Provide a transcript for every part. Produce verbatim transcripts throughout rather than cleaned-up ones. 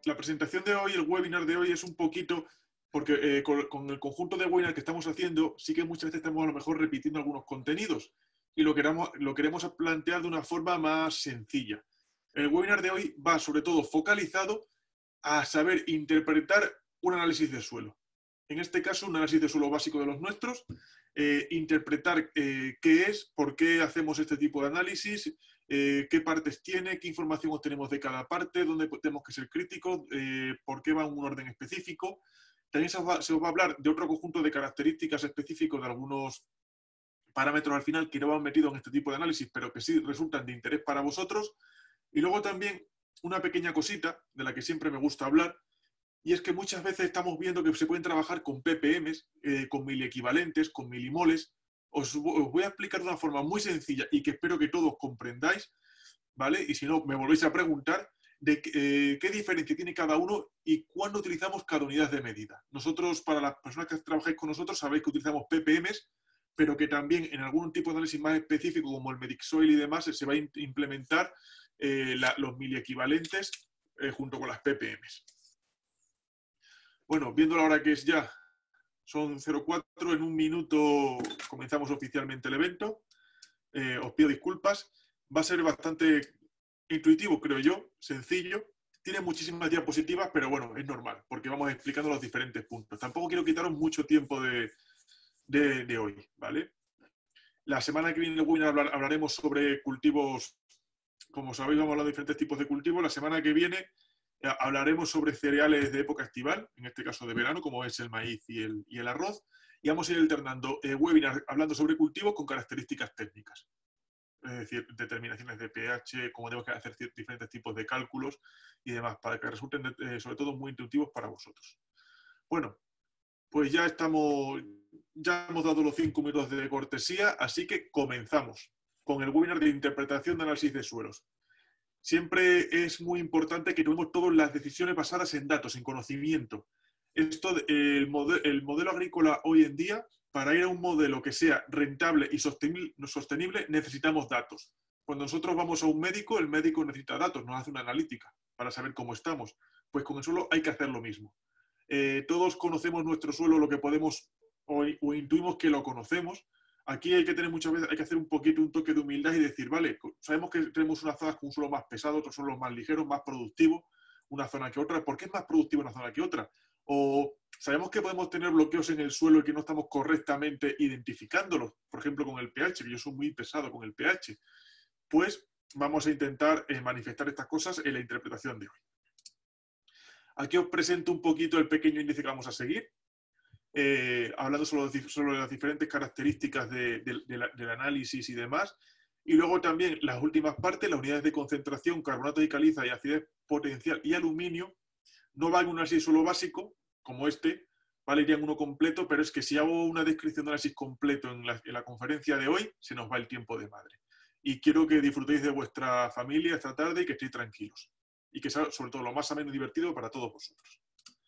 la presentación de hoy, el webinar de hoy es un poquito, porque eh, con, con el conjunto de webinars que estamos haciendo, sí que muchas veces estamos a lo mejor repitiendo algunos contenidos y lo queremos, lo queremos plantear de una forma más sencilla. El webinar de hoy va sobre todo focalizado a saber interpretar un análisis de suelo. En este caso, un análisis de suelo básico de los nuestros, eh, interpretar eh, qué es, por qué hacemos este tipo de análisis, eh, qué partes tiene, qué información obtenemos de cada parte, dónde tenemos que ser críticos, eh, por qué va en un orden específico. También se os, va, se os va a hablar de otro conjunto de características específicos de algunos parámetros al final que no van metidos en este tipo de análisis, pero que sí resultan de interés para vosotros. Y luego también una pequeña cosita de la que siempre me gusta hablar, y es que muchas veces estamos viendo que se pueden trabajar con P P Ms, eh, con miliequivalentes, con milimoles. Os, os voy a explicar de una forma muy sencilla y que espero que todos comprendáis, ¿vale? Y si no, me volvéis a preguntar de eh, qué diferencia tiene cada uno y cuándo utilizamos cada unidad de medida. Nosotros, para las personas que trabajáis con nosotros, sabéis que utilizamos P P Ms, pero que también en algún tipo de análisis más específico, como el Medixoil y demás, se va a implementar eh, la, los miliequivalentes eh, junto con las P P Ms. Bueno, viendo la hora que es ya, son cero cuatro, en un minuto comenzamos oficialmente el evento. Eh, os pido disculpas. Va a ser bastante intuitivo, creo yo, sencillo. Tiene muchísimas diapositivas, pero bueno, es normal, porque vamos explicando los diferentes puntos. Tampoco quiero quitaros mucho tiempo de, de, de hoy, ¿vale? La semana que viene en el webinar hablar, hablaremos sobre cultivos. Como sabéis, vamos a hablar de diferentes tipos de cultivos. La semana que viene hablaremos sobre cereales de época estival, en este caso de verano, como es el maíz y el, y el arroz, y vamos a ir alternando eh, webinars hablando sobre cultivos con características técnicas. Es decir, determinaciones de pH, cómo tenemos que hacer diferentes tipos de cálculos y demás, para que resulten eh, sobre todo muy intuitivos para vosotros. Bueno, pues ya estamos, ya hemos dado los cinco minutos de cortesía, así que comenzamos con el webinar de interpretación de análisis de suelos. Siempre es muy importante que tomemos todas las decisiones basadas en datos, en conocimiento. Esto, el, modelo, el modelo agrícola hoy en día, para ir a un modelo que sea rentable y sostenible, sostenible, necesitamos datos. Cuando nosotros vamos a un médico, el médico necesita datos, nos hace una analítica para saber cómo estamos. Pues con el suelo hay que hacer lo mismo. Eh, todos conocemos nuestro suelo, lo que podemos, o, o intuimos que lo conocemos. Aquí hay que tener muchas veces, hay que hacer un poquito un toque de humildad y decir, vale, sabemos que tenemos unas zonas con un suelo más pesado, otros suelos más ligeros, más productivos, una zona que otra. ¿Por qué es más productiva una zona que otra? O sabemos que podemos tener bloqueos en el suelo y que no estamos correctamente identificándolos, por ejemplo con el pH, que yo soy muy pesado con el pH. Pues vamos a intentar eh, manifestar estas cosas en la interpretación de hoy. Aquí os presento un poquito el pequeño índice que vamos a seguir. Eh, hablando sobre, sobre las diferentes características de, de, de la, del análisis y demás. Y luego también las últimas partes, las unidades de concentración, carbonato de caliza y acidez potencial y aluminio, no van en un análisis solo básico, como este, ¿vale? Iría en uno completo, pero es que si hago una descripción de análisis completo en la, en la conferencia de hoy, se nos va el tiempo de madre. Y quiero que disfrutéis de vuestra familia esta tarde y que estéis tranquilos. Y que sea, sobre todo, lo más ameno y divertido para todos vosotros.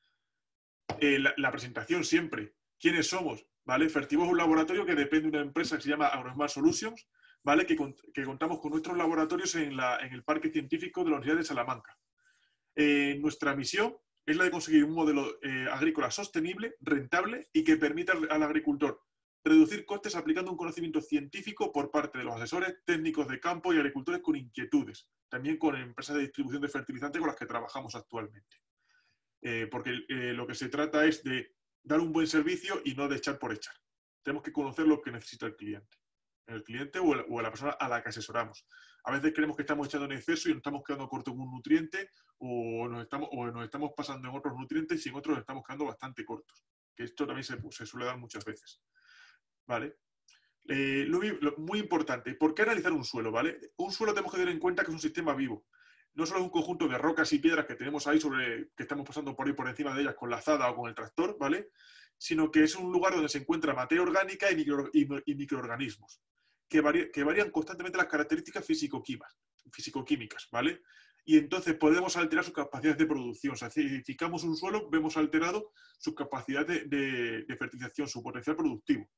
Eh, la, la presentación siempre. ¿Quiénes somos? ¿Vale? Fertivo es un laboratorio que depende de una empresa que se llama AgroSmart Solutions, ¿vale? Que, que contamos con nuestros laboratorios en, la, en el Parque Científico de la Universidad de Salamanca. Eh, nuestra misión es la de conseguir un modelo eh, agrícola sostenible, rentable y que permita al, al agricultor reducir costes aplicando un conocimiento científico por parte de los asesores técnicos de campo y agricultores con inquietudes, también con empresas de distribución de fertilizantes con las que trabajamos actualmente. Eh, porque eh, lo que se trata es de dar un buen servicio y no de echar por echar. Tenemos que conocer lo que necesita el cliente, el cliente o, el, o la persona a la que asesoramos. A veces creemos que estamos echando en exceso y nos estamos quedando cortos en un nutriente o nos estamos, o nos estamos pasando en otros nutrientes y en otros nos estamos quedando bastante cortos. Que esto también se, se suele dar muchas veces. ¿Vale? Eh, lo, lo, muy importante, ¿por qué analizar un suelo? ¿Vale? Un suelo tenemos que tener en cuenta que es un sistema vivo. No solo es un conjunto de rocas y piedras que tenemos ahí sobre, que estamos pasando por ahí por encima de ellas con la azada o con el tractor, ¿vale? Sino que es un lugar donde se encuentra materia orgánica y, micro, y, y microorganismos, que, varía, que varían constantemente las características físico-químicas, ¿vale? Y entonces podemos alterar sus capacidades de producción. O sea, si edificamos un suelo, vemos alterado su capacidad de, de, de fertilización, su potencial productivo.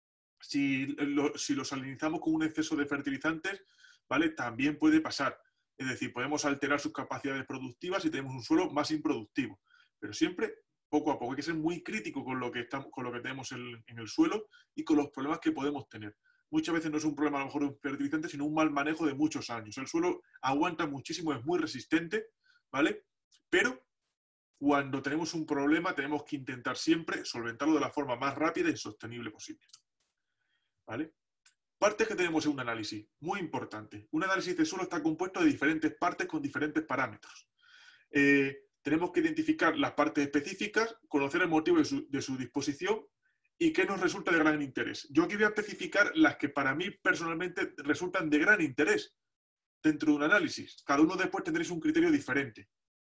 Si, lo, si lo salinizamos con un exceso de fertilizantes, ¿vale? También puede pasar. Es decir, podemos alterar sus capacidades productivas y tenemos un suelo más improductivo. Pero siempre poco a poco. Hay que ser muy crítico con lo que, estamos, con lo que tenemos en, en el suelo y con los problemas que podemos tener. Muchas veces no es un problema a lo mejor de un fertilizante, sino un mal manejo de muchos años. El suelo aguanta muchísimo, es muy resistente, ¿vale? Pero cuando tenemos un problema tenemos que intentar siempre solventarlo de la forma más rápida y sostenible posible, ¿vale? Partes que tenemos en un análisis, muy importante. Un análisis de suelo está compuesto de diferentes partes con diferentes parámetros. Eh, tenemos que identificar las partes específicas, conocer el motivo de su, de su disposición y qué nos resulta de gran interés. Yo aquí voy a especificar las que para mí personalmente resultan de gran interés dentro de un análisis. Cada uno después tendréis un criterio diferente.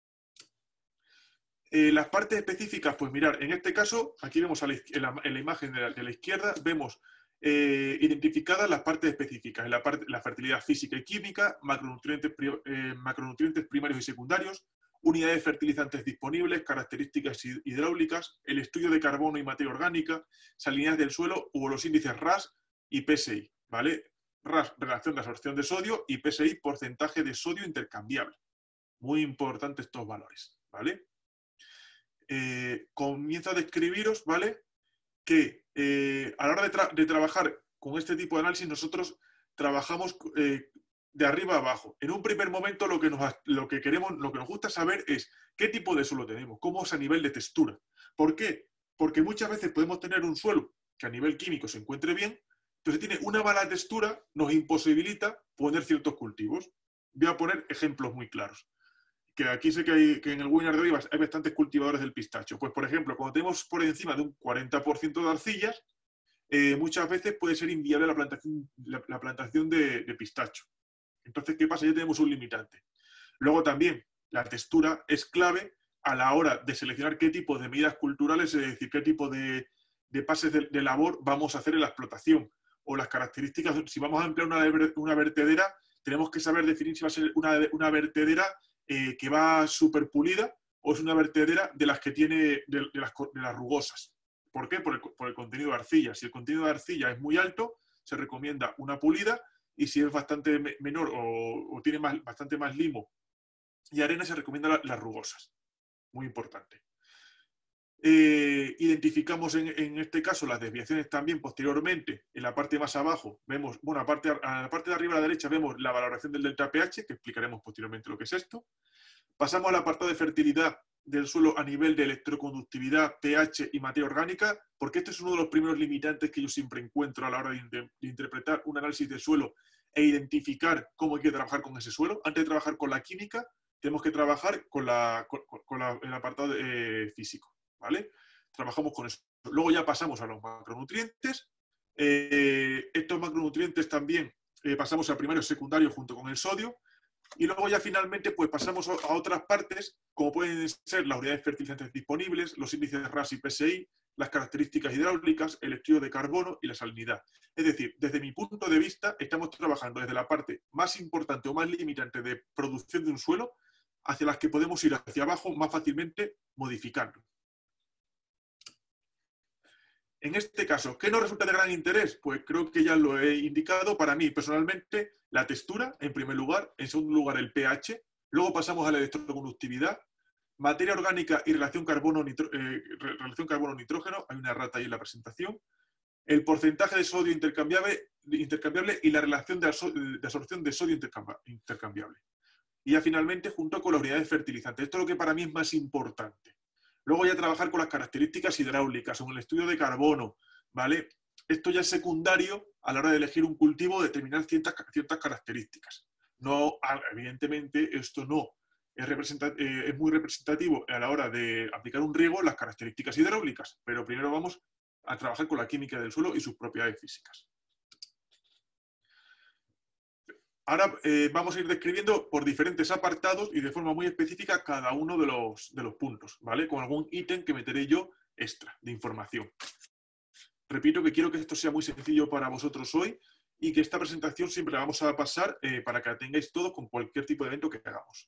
Eh, las partes específicas, pues mirar, en este caso, aquí vemos a la, en, la, en la imagen de la, de la izquierda, vemos eh, identificadas las partes específicas, en la, parte, la fertilidad física y química, macronutrientes, eh, macronutrientes primarios y secundarios, unidades fertilizantes disponibles, características hidráulicas, el estudio de carbono y materia orgánica, salinidad del suelo o los índices R A S y P S I, ¿vale? R A S, relación de absorción de sodio, y P S I, porcentaje de sodio intercambiable. Muy importantes estos valores, ¿vale? Eh, comienzo a describiros, ¿vale? Que eh, a la hora de, tra de trabajar con este tipo de análisis nosotros trabajamos eh, de arriba a abajo. En un primer momento lo que, nos, lo que queremos, lo que nos gusta saber es qué tipo de suelo tenemos, cómo es a nivel de textura. ¿Por qué? Porque muchas veces podemos tener un suelo que a nivel químico se encuentre bien, pero si tiene una mala textura nos imposibilita poner ciertos cultivos. Voy a poner ejemplos muy claros. Que aquí sé que, hay, que en el webinar de hoy hay bastantes cultivadores del pistacho. Pues, por ejemplo, cuando tenemos por encima de un cuarenta por ciento de arcillas, eh, muchas veces puede ser inviable la plantación, la, la plantación de, de pistacho. Entonces, ¿qué pasa? Ya tenemos un limitante. Luego también, la textura es clave a la hora de seleccionar qué tipo de medidas culturales, es decir, qué tipo de, de pases de, de labor vamos a hacer en la explotación. O las características, si vamos a emplear una, una vertedera, tenemos que saber definir si va a ser una, una vertedera eh, que va súper pulida o es una vertedera de las que tiene, de, de, las, de las rugosas. ¿Por qué? Por el, por el contenido de arcilla. Si el contenido de arcilla es muy alto, se recomienda una pulida, y si es bastante menor o, o tiene más, bastante más limo y arena, se recomienda la, las rugosas. Muy importante. Eh, identificamos en, en este caso las desviaciones también posteriormente. En la parte más abajo vemos, bueno, a, parte, a la parte de arriba a la derecha vemos la valoración del delta pH, que explicaremos posteriormente lo que es esto. Pasamos al apartado de fertilidad del suelo a nivel de electroconductividad, pH y materia orgánica, porque este es uno de los primeros limitantes que yo siempre encuentro a la hora de, de, de interpretar un análisis de suelo e identificar cómo hay que trabajar con ese suelo. Antes de trabajar con la química, tenemos que trabajar con, la, con, con la, el apartado de, eh, físico, ¿vale? Trabajamos con eso. Luego ya pasamos a los macronutrientes. Eh, estos macronutrientes también eh, pasamos a primario y secundario junto con el sodio. Y luego ya finalmente pues pasamos a otras partes, como pueden ser las unidades fertilizantes disponibles, los índices de R A S y P S I, las características hidráulicas, el estudio de carbono y la salinidad. Es decir, desde mi punto de vista, estamos trabajando desde la parte más importante o más limitante de producción de un suelo hacia las que podemos ir hacia abajo más fácilmente modificando. En este caso, ¿qué nos resulta de gran interés? Pues creo que ya lo he indicado. Para mí, personalmente, la textura, en primer lugar. En segundo lugar, el pH. Luego pasamos a la electroconductividad. Materia orgánica y relación carbono-nitrógeno. Eh, relación carbono-nitrógeno. Hay una errata ahí en la presentación. El porcentaje de sodio intercambiable, intercambiable y la relación de, de absorción de sodio intercambiable. Y ya finalmente, junto con las unidades fertilizantes. Esto es lo que para mí es más importante. Luego ya trabajar con las características hidráulicas, con el estudio de carbono, ¿vale? Esto ya es secundario a la hora de elegir un cultivo, determinar ciertas, ciertas características. No, evidentemente, esto no es, eh, es muy representativo a la hora de aplicar un riego las características hidráulicas, pero primero vamos a trabajar con la química del suelo y sus propiedades físicas. Ahora eh, vamos a ir describiendo por diferentes apartados y de forma muy específica cada uno de los, de los puntos, ¿vale? Con algún ítem que meteré yo extra de información. Repito que quiero que esto sea muy sencillo para vosotros hoy y que esta presentación siempre la vamos a pasar eh, para que la tengáis todo con cualquier tipo de evento que hagamos.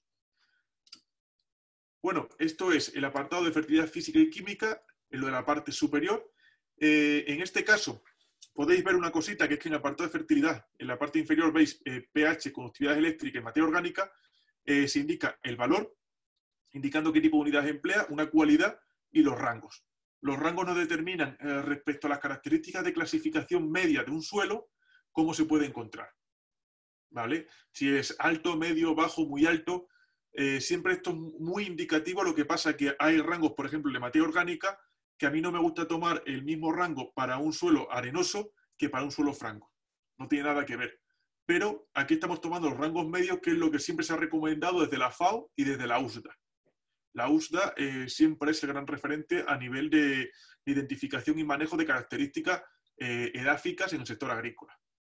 Bueno, esto es el apartado de fertilidad física y química, en lo de la parte superior. Eh, en este caso, podéis ver una cosita, que es que en el apartado de fertilidad, en la parte inferior veis eh, pH, conductividad eléctrica y materia orgánica, eh, se indica el valor, indicando qué tipo de unidad emplea, una cualidad y los rangos. Los rangos nos determinan eh, respecto a las características de clasificación media de un suelo, cómo se puede encontrar. ¿Vale? Si es alto, medio, bajo, muy alto, eh, siempre esto es muy indicativo. Lo que pasa es que hay rangos, por ejemplo, de materia orgánica, que a mí no me gusta tomar el mismo rango para un suelo arenoso que para un suelo franco. No tiene nada que ver. Pero aquí estamos tomando los rangos medios, que es lo que siempre se ha recomendado desde la FAO y desde la U S D A. La U S D A eh, siempre es el gran referente a nivel de identificación y manejo de características eh, edáficas en el sector agrícola.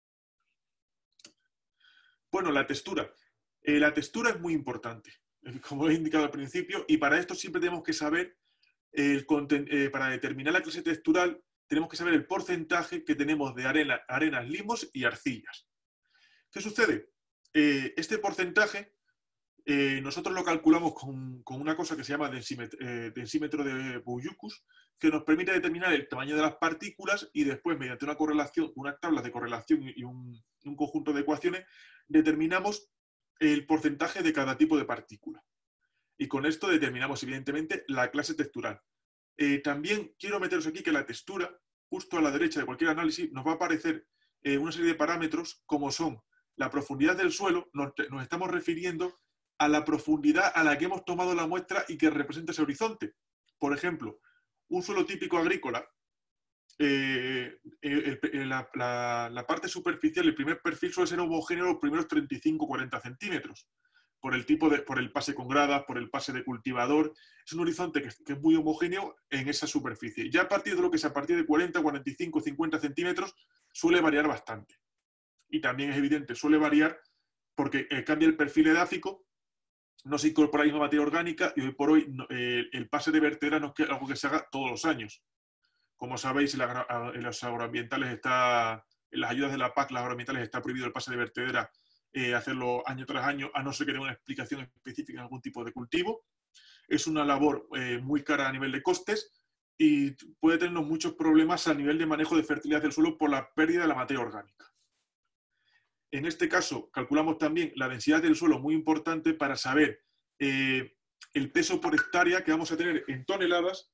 Bueno, la textura. Eh, la textura es muy importante, como he indicado al principio, y para esto siempre tenemos que saber, el eh, para determinar la clase textural, tenemos que saber el porcentaje que tenemos de arena, arenas, limos y arcillas. ¿Qué sucede? Eh, este porcentaje eh, nosotros lo calculamos con, con una cosa que se llama densímetro, eh, densímetro de Boujoukos, que nos permite determinar el tamaño de las partículas y después, mediante una correlación, unas tablas de correlación y un, un conjunto de ecuaciones, determinamos el porcentaje de cada tipo de partícula. Y con esto determinamos, evidentemente, la clase textural. Eh, también quiero meteros aquí que la textura, justo a la derecha de cualquier análisis, nos va a aparecer eh, una serie de parámetros como son la profundidad del suelo. Nos, nos estamos refiriendo a la profundidad a la que hemos tomado la muestra y que representa ese horizonte. Por ejemplo, un suelo típico agrícola, eh, el, el, la, la, la parte superficial, el primer perfil suele ser homogéneo los primeros treinta y cinco a cuarenta centímetros, por el, tipo de, por el pase con gradas, por el pase de cultivador. Es un horizonte que, que es muy homogéneo en esa superficie. Ya a partir de lo que es a partir de cuarenta, cuarenta y cinco, cincuenta centímetros suele variar bastante. Y también es evidente, suele variar porque eh, cambia el perfil edáfico, no se incorpora la misma materia orgánica y hoy por hoy eh, el pase de vertedera no es algo que se haga todos los años. Como sabéis, en, la, en los agroambientales está, en las ayudas de la P A C, las agroambientales, está prohibido el pase de vertedera, eh, hacerlo año tras año, a no ser que tenga una explicación específica en algún tipo de cultivo. Es una labor eh, muy cara a nivel de costes y puede tenernos muchos problemas a nivel de manejo de fertilidad del suelo por la pérdida de la materia orgánica. En este caso, calculamos también la densidad del suelo, muy importante para saber eh, el peso por hectárea que vamos a tener en toneladas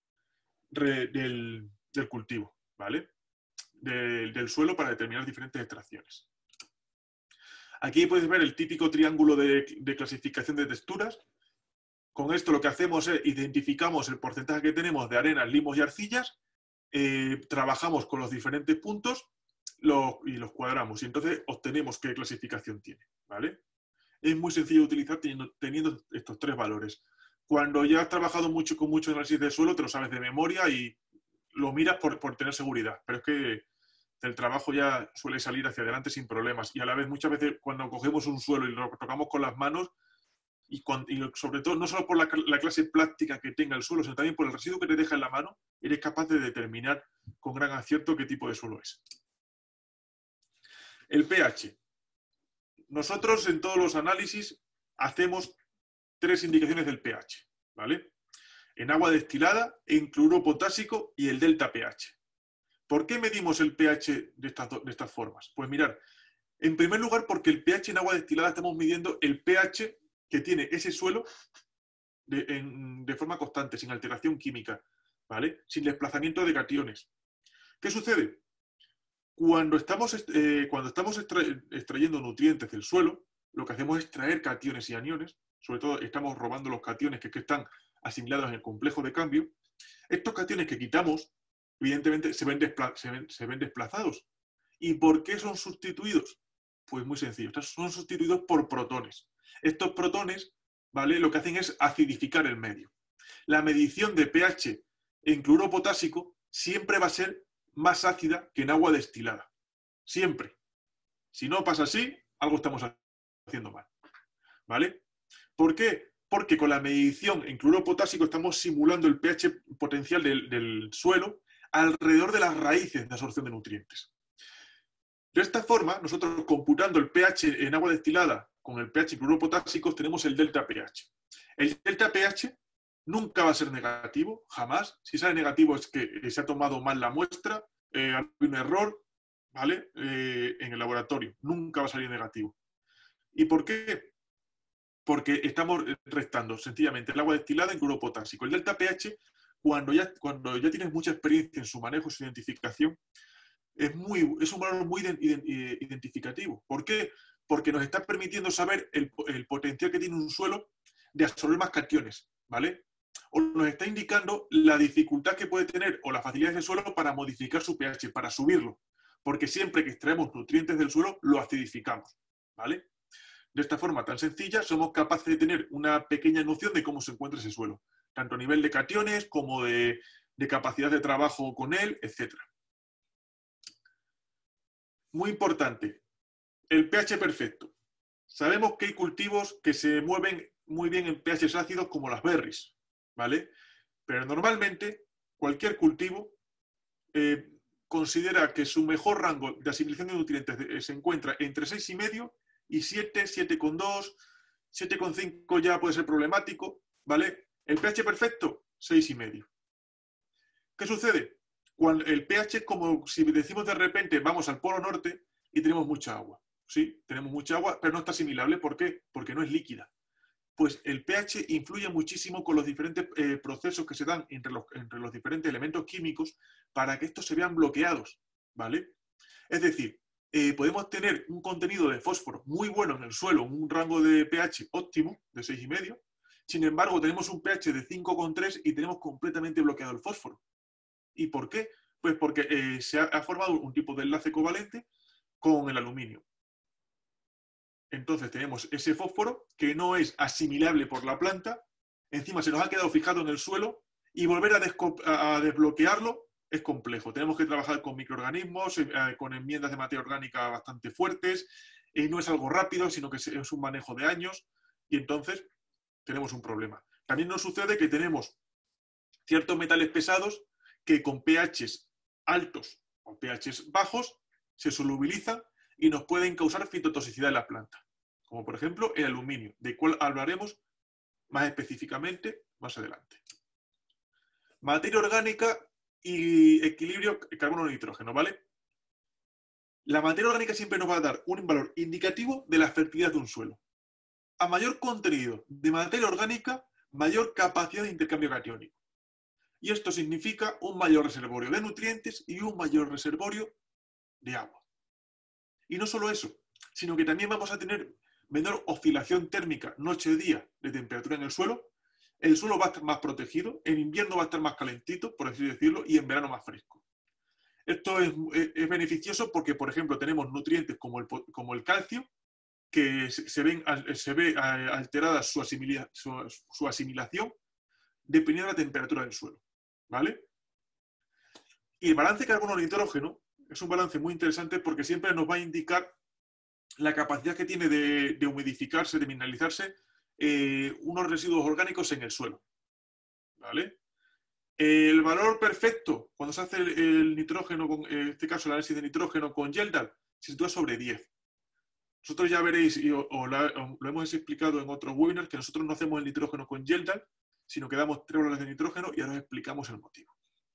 del, del cultivo, ¿vale? De, del suelo para determinar diferentes extracciones. Aquí puedes ver el típico triángulo de, de clasificación de texturas. Con esto lo que hacemos es identificamos el porcentaje que tenemos de arenas, limos y arcillas, eh, trabajamos con los diferentes puntos lo, y los cuadramos y entonces obtenemos qué clasificación tiene, ¿vale? Es muy sencillo de utilizar teniendo, teniendo estos tres valores. Cuando ya has trabajado mucho con mucho análisis del suelo, te lo sabes de memoria y lo miras por, por tener seguridad. Pero es que el trabajo ya suele salir hacia adelante sin problemas. Y a la vez, muchas veces, cuando cogemos un suelo y lo tocamos con las manos, y, cuando, y sobre todo, no solo por la, la clase plástica que tenga el suelo, sino también por el residuo que te deja en la mano, eres capaz de determinar con gran acierto qué tipo de suelo es. El pH. Nosotros en todos los análisis hacemos tres indicaciones del pH, ¿vale? En agua destilada, en cloruro potásico y el delta pH. ¿Por qué medimos el pH de estas, de estas formas? Pues mirar, en primer lugar porque el pH en agua destilada estamos midiendo el pH que tiene ese suelo de, en, de forma constante, sin alteración química, ¿vale? Sin desplazamiento de cationes. ¿Qué sucede? Cuando estamos, eh, cuando estamos extra, extrayendo nutrientes del suelo, lo que hacemos es extraer cationes y aniones, sobre todo estamos robando los cationes que, que están asimilados en el complejo de cambio. Estos cationes que quitamos, evidentemente, se ven, se ven, se ven desplazados. ¿Y por qué son sustituidos? Pues muy sencillo, son sustituidos por protones. Estos protones, ¿vale? Lo que hacen es acidificar el medio. La medición de pH en cloruro potásico siempre va a ser más ácida que en agua destilada. Siempre. Si no pasa así, algo estamos haciendo mal. ¿Vale? ¿Por qué? Porque con la medición en cloruro potásico estamos simulando el pH potencial del, del suelo alrededor de las raíces de absorción de nutrientes. De esta forma, nosotros computando el pH en agua destilada con el pH en cloruro potásico, tenemos el delta pH. El delta pH nunca va a ser negativo, jamás. Si sale negativo es que se ha tomado mal la muestra eh, hay un error, ¿vale? Eh, en el laboratorio, nunca va a salir negativo. ¿Y por qué? Porque estamos restando sencillamente el agua destilada en cloruro potásico. El delta pH, cuando ya, cuando ya tienes mucha experiencia en su manejo y su identificación, es, muy, es un valor muy identificativo. ¿Por qué? Porque nos está permitiendo saber el, el potencial que tiene un suelo de absorber más cationes, ¿vale? O nos está indicando la dificultad que puede tener o las facilidades del suelo para modificar su pH, para subirlo. Porque siempre que extraemos nutrientes del suelo, lo acidificamos, ¿vale? De esta forma tan sencilla, somos capaces de tener una pequeña noción de cómo se encuentra ese suelo, tanto a nivel de cationes como de, de capacidad de trabajo con él, etcétera. Muy importante, el pH perfecto. Sabemos que hay cultivos que se mueven muy bien en pHs ácidos como las berries, ¿vale? Pero normalmente cualquier cultivo eh, considera que su mejor rango de asimilación de nutrientes se encuentra entre seis coma cinco y siete, siete coma dos, siete coma cinco ya puede ser problemático, ¿vale? El pH perfecto, seis coma cinco. ¿Qué sucede? Cuando el pH es como si decimos de repente vamos al polo norte y tenemos mucha agua. Sí, tenemos mucha agua, pero no está asimilable. ¿Por qué? Porque no es líquida. Pues el pH influye muchísimo con los diferentes eh, procesos que se dan entre los, entre los diferentes elementos químicos para que estos se vean bloqueados, ¿vale? Es decir, eh, podemos tener un contenido de fósforo muy bueno en el suelo, un rango de pH óptimo de seis coma cinco, sin embargo tenemos un pH de cinco coma tres y tenemos completamente bloqueado el fósforo. ¿Y por qué? Pues porque eh, se ha, ha formado un tipo de enlace covalente con el aluminio. Entonces tenemos ese fósforo que no es asimilable por la planta, encima se nos ha quedado fijado en el suelo y volver a, a desbloquearlo es complejo. Tenemos que trabajar con microorganismos, eh, con enmiendas de materia orgánica bastante fuertes, eh, no es algo rápido, sino que es un manejo de años y entonces tenemos un problema. También nos sucede que tenemos ciertos metales pesados que con pHs altos o pHs bajos se solubilizan y nos pueden causar fitotoxicidad en la planta, como por ejemplo el aluminio, de cual hablaremos más específicamente más adelante. Materia orgánica y equilibrio carbono-nitrógeno, ¿vale? La materia orgánica siempre nos va a dar un valor indicativo de la fertilidad de un suelo. A mayor contenido de materia orgánica, mayor capacidad de intercambio catiónico. Y esto significa un mayor reservorio de nutrientes y un mayor reservorio de agua. Y no solo eso, sino que también vamos a tener menor oscilación térmica noche-día de temperatura en el suelo. El suelo va a estar más protegido, en invierno va a estar más calentito, por así decirlo, y en verano más fresco. Esto es, es beneficioso porque, por ejemplo, tenemos nutrientes como el, como el calcio, que se, se, ven, se ve alterada su, asimila, su, su asimilación dependiendo de la temperatura del suelo, ¿vale? Y el balance carbono-nitrógeno es un balance muy interesante porque siempre nos va a indicar la capacidad que tiene de, de humidificarse, de mineralizarse eh, unos residuos orgánicos en el suelo, ¿vale? El valor perfecto, cuando se hace el, el nitrógeno, con, en este caso el análisis de nitrógeno con Geldal, se sitúa sobre diez. Nosotros ya veréis, y o, o la, o lo hemos explicado en otros webinars, que nosotros no hacemos el nitrógeno con Geldal, sino que damos tres valores de nitrógeno y ahora os explicamos el motivo.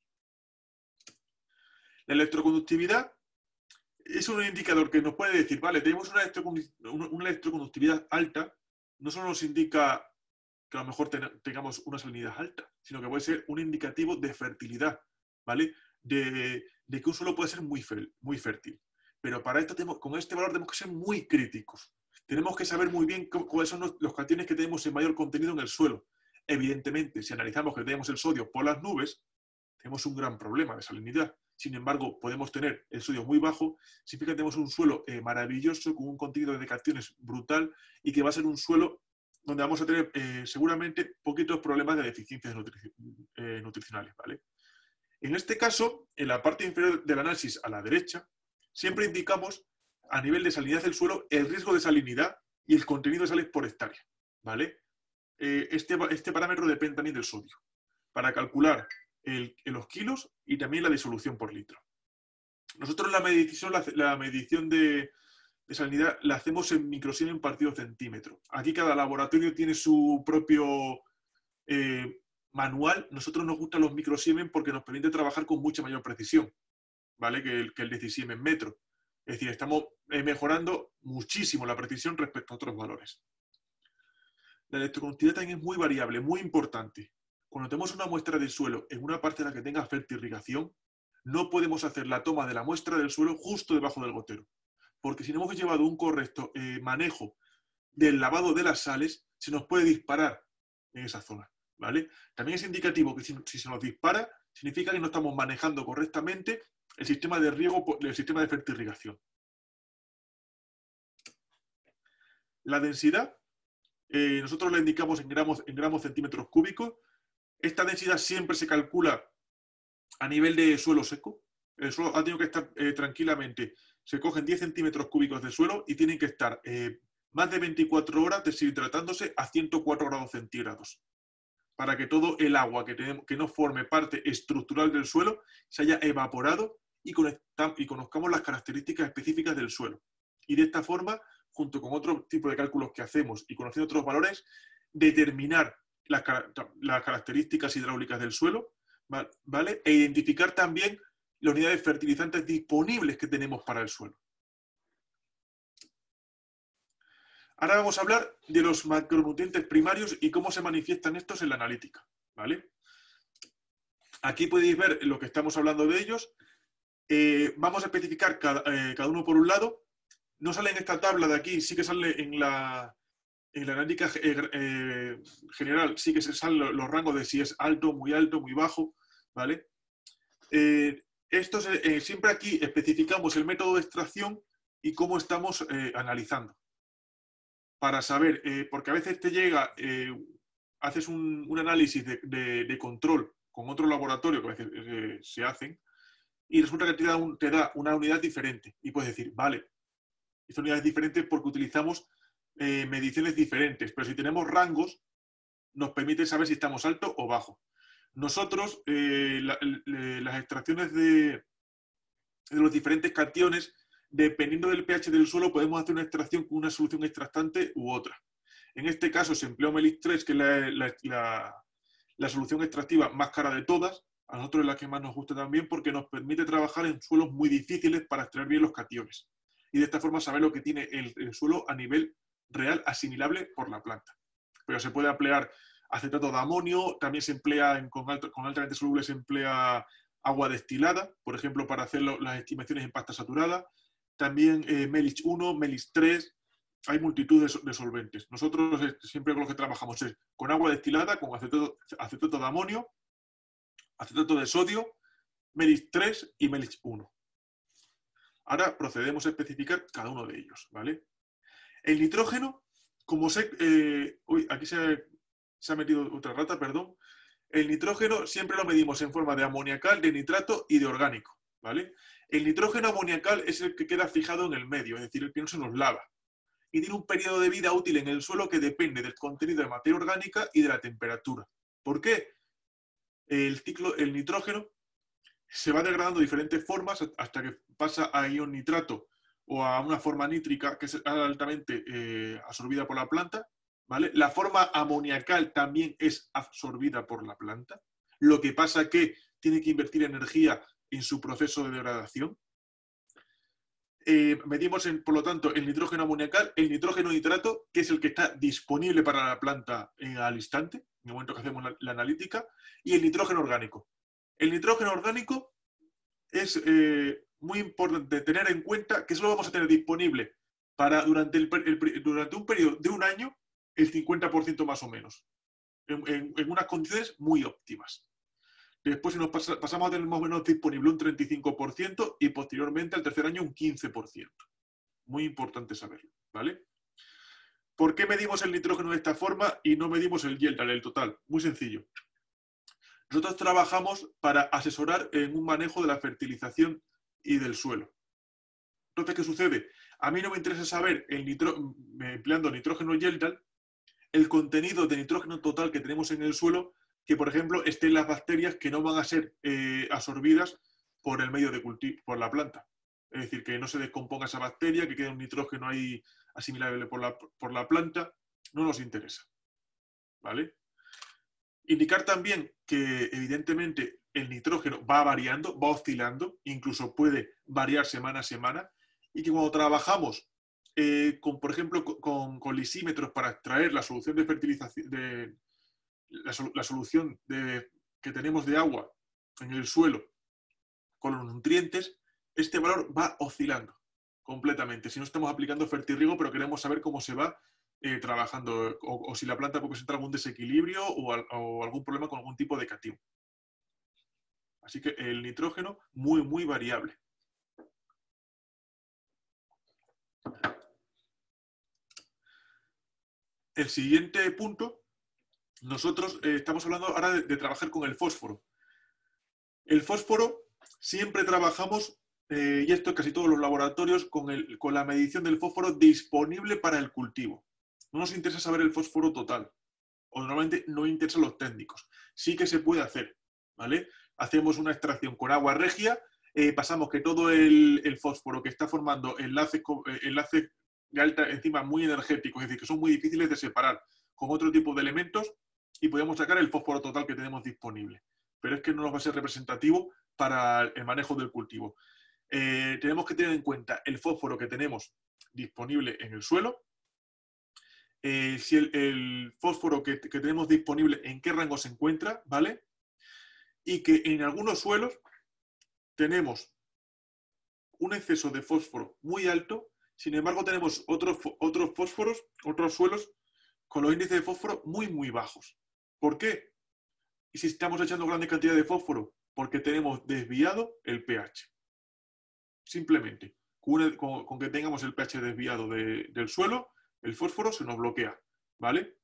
La electroconductividad es un indicador que nos puede decir, vale, tenemos una, una electroconductividad alta, no solo nos indica que a lo mejor ten, tengamos una salinidad alta, sino que puede ser un indicativo de fertilidad, ¿vale? De, de que un suelo puede ser muy, muy fértil. Pero para esto, tenemos, con este valor tenemos que ser muy críticos. Tenemos que saber muy bien cuáles son los, los cationes que tenemos en mayor contenido en el suelo. Evidentemente, si analizamos que tenemos el sodio por las nubes, tenemos un gran problema de salinidad. Sin embargo, podemos tener el sodio muy bajo, significa que tenemos un suelo eh, maravilloso, con un contenido de cationes brutal y que va a ser un suelo donde vamos a tener eh, seguramente poquitos problemas de deficiencias nutri eh, nutricionales, ¿vale? En este caso, en la parte inferior del análisis a la derecha, siempre indicamos a nivel de salinidad del suelo el riesgo de salinidad y el contenido de sales por hectárea, ¿vale? Eh, este, este parámetro depende también del sodio, para calcular el, los kilos y también la disolución por litro. Nosotros la medición, la, la medición de, de salinidad la hacemos en microsiemen partido centímetro. Aquí cada laboratorio tiene su propio eh, manual. Nosotros nos gustan los microsiemen porque nos permite trabajar con mucha mayor precisión. ¿vale? Que el, que el dieciséis en metro. Es decir, estamos eh, mejorando muchísimo la precisión respecto a otros valores. La electroconductividad también es muy variable, muy importante. Cuando tenemos una muestra de suelo en una parte en la que tenga fertirrigación, no podemos hacer la toma de la muestra del suelo justo debajo del gotero. Porque si no hemos llevado un correcto eh, manejo del lavado de las sales, se nos puede disparar en esa zona, ¿vale? También es indicativo que si, si se nos dispara, significa que no estamos manejando correctamente el sistema de riego, el sistema de fertirrigación. La densidad, eh, nosotros la indicamos en gramos, en gramos centímetros cúbicos. Esta densidad siempre se calcula a nivel de suelo seco. El suelo ha tenido que estar eh, tranquilamente. Se cogen diez centímetros cúbicos de suelo y tienen que estar eh, más de veinticuatro horas deshidratándose a ciento cuatro grados centígrados. Para que todo el agua que, tenemos, que no forme parte estructural del suelo se haya evaporado y, y conozcamos las características específicas del suelo. Y de esta forma, junto con otro tipo de cálculos que hacemos y conociendo otros valores, determinar las, las características hidráulicas del suelo, ¿vale? E identificar también las unidades fertilizantes disponibles que tenemos para el suelo. Ahora vamos a hablar de los macronutrientes primarios y cómo se manifiestan estos en la analítica, ¿vale? Aquí podéis ver lo que estamos hablando de ellos. Eh, vamos a especificar cada, eh, cada uno por un lado. No sale en esta tabla de aquí, sí que sale en la, en la analítica eh, eh, general, sí que se salen los rangos de si es alto, muy alto, muy bajo, ¿vale? Eh, estos, eh, siempre aquí especificamos el método de extracción y cómo estamos eh, analizando. Para saber, eh, porque a veces te llega, eh, haces un, un análisis de, de, de control con otro laboratorio que a veces eh, se hacen y resulta que te da, un, te da una unidad diferente y puedes decir, vale, esta unidad es diferente porque utilizamos eh, mediciones diferentes, pero si tenemos rangos nos permite saber si estamos alto o bajo. Nosotros, eh, la, la, las extracciones de, de los diferentes cationes, dependiendo del pH del suelo, podemos hacer una extracción con una solución extractante u otra. En este caso se empleó Melis tres, que es la, la, la, la solución extractiva más cara de todas. A nosotros es la que más nos gusta también porque nos permite trabajar en suelos muy difíciles para extraer bien los cationes. Y de esta forma saber lo que tiene el, el suelo a nivel real asimilable por la planta. Pero se puede emplear acetato de amonio, también se emplea en, con, alto, con altamente solubles, se emplea agua destilada, por ejemplo, para hacer lo, las estimaciones en pasta saturada. También eh, Melis uno, Melis tres, hay multitud de, de solventes. Nosotros eh, siempre con lo que trabajamos es con agua destilada, con acetato, acetato de amonio, acetato de sodio, Melis tres y Melis uno. Ahora procedemos a especificar cada uno de ellos, ¿vale? El nitrógeno, como sé, eh, uy, aquí se, se ha metido otra rata, perdón. El nitrógeno siempre lo medimos en forma de amoniacal, de nitrato y de orgánico, ¿vale? El nitrógeno amoniacal es el que queda fijado en el medio, es decir, el que no se nos lava. Y tiene un periodo de vida útil en el suelo que depende del contenido de materia orgánica y de la temperatura. ¿Por qué? El ciclo, el nitrógeno se va degradando de diferentes formas hasta que pasa a ion nitrato o a una forma nítrica que es altamente eh, absorbida por la planta, ¿vale? La forma amoniacal también es absorbida por la planta. Lo que pasa es que tiene que invertir energía en su proceso de degradación. Eh, medimos, en, por lo tanto, el nitrógeno amoniacal, el nitrógeno nitrato, que es el que está disponible para la planta eh, al instante, en el momento que hacemos la, la analítica, y el nitrógeno orgánico. El nitrógeno orgánico es eh, muy importante tener en cuenta que solo vamos a tener disponible para durante, el, el, durante un periodo de un año el cincuenta por ciento más o menos, en, en, en unas condiciones muy óptimas. Después nos pasa, pasamos a tener más o menos disponible un treinta y cinco por ciento y posteriormente al tercer año un quince por ciento. Muy importante saberlo, ¿vale? ¿Por qué medimos el nitrógeno de esta forma y no medimos el yield, el total? Muy sencillo. Nosotros trabajamos para asesorar en un manejo de la fertilización y del suelo. Entonces, ¿qué sucede? A mí no me interesa saber, el nitro, empleando nitrógeno Yeltal, el contenido de nitrógeno total que tenemos en el suelo, que por ejemplo estén las bacterias que no van a ser eh, absorbidas por el medio de cultivo, por la planta. Es decir, que no se descomponga esa bacteria, que quede un nitrógeno ahí asimilable por la, por la planta, no nos interesa. ¿Vale? Indicar también que, evidentemente, el nitrógeno va variando, va oscilando, incluso puede variar semana a semana, y que cuando trabajamos eh, con, por ejemplo, con, con lisímetros para extraer la solución de fertilización, de, la, la solución de, que tenemos de agua en el suelo con los nutrientes, este valor va oscilando completamente. Si no estamos aplicando fertirriego, pero queremos saber cómo se va eh, trabajando, o, o si la planta puede presentar algún desequilibrio o, al, o algún problema con algún tipo de catión. Así que el nitrógeno, muy, muy variable. El siguiente punto, nosotros eh, estamos hablando ahora de, de trabajar con el fósforo. El fósforo siempre trabajamos, eh, y esto en casi todos los laboratorios, con, el, con la medición del fósforo disponible para el cultivo. No nos interesa saber el fósforo total, o normalmente no interesan los técnicos. Sí que se puede hacer, ¿vale? Hacemos una extracción con agua regia, eh, pasamos que todo el, el fósforo que está formando enlaces, enlaces de alta enzima muy energéticos, es decir, que son muy difíciles de separar con otro tipo de elementos, y podemos sacar el fósforo total que tenemos disponible. Pero es que no nos va a ser representativo para el manejo del cultivo. Eh, tenemos que tener en cuenta el fósforo que tenemos disponible en el suelo, eh, si el, el fósforo que, que tenemos disponible en qué rango se encuentra, ¿vale? Y que en algunos suelos tenemos un exceso de fósforo muy alto, sin embargo tenemos otros, otros fósforos, otros suelos con los índices de fósforo muy, muy bajos. ¿Por qué? Y si estamos echando grandes cantidades de fósforo, porque tenemos desviado el pH. Simplemente, con, con, con que tengamos el pH desviado de, del suelo, el fósforo se nos bloquea, ¿vale?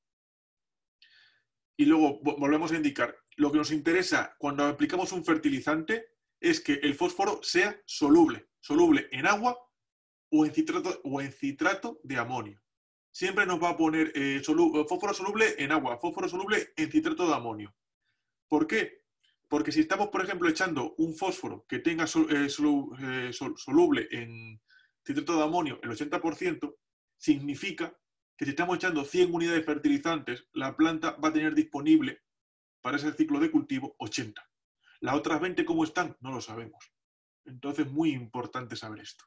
Y luego volvemos a indicar, lo que nos interesa cuando aplicamos un fertilizante es que el fósforo sea soluble, soluble en agua o en citrato, o en citrato de amonio. Siempre nos va a poner eh, solu, fósforo soluble en agua, fósforo soluble en citrato de amonio. ¿Por qué? Porque si estamos, por ejemplo, echando un fósforo que tenga sol, eh, solu, eh, sol, soluble en citrato de amonio el ochenta por ciento, significa que si estamos echando cien unidades de fertilizantes, la planta va a tener disponible para ese ciclo de cultivo ochenta. Las otras veinte, ¿cómo están? No lo sabemos. Entonces, muy importante saber esto.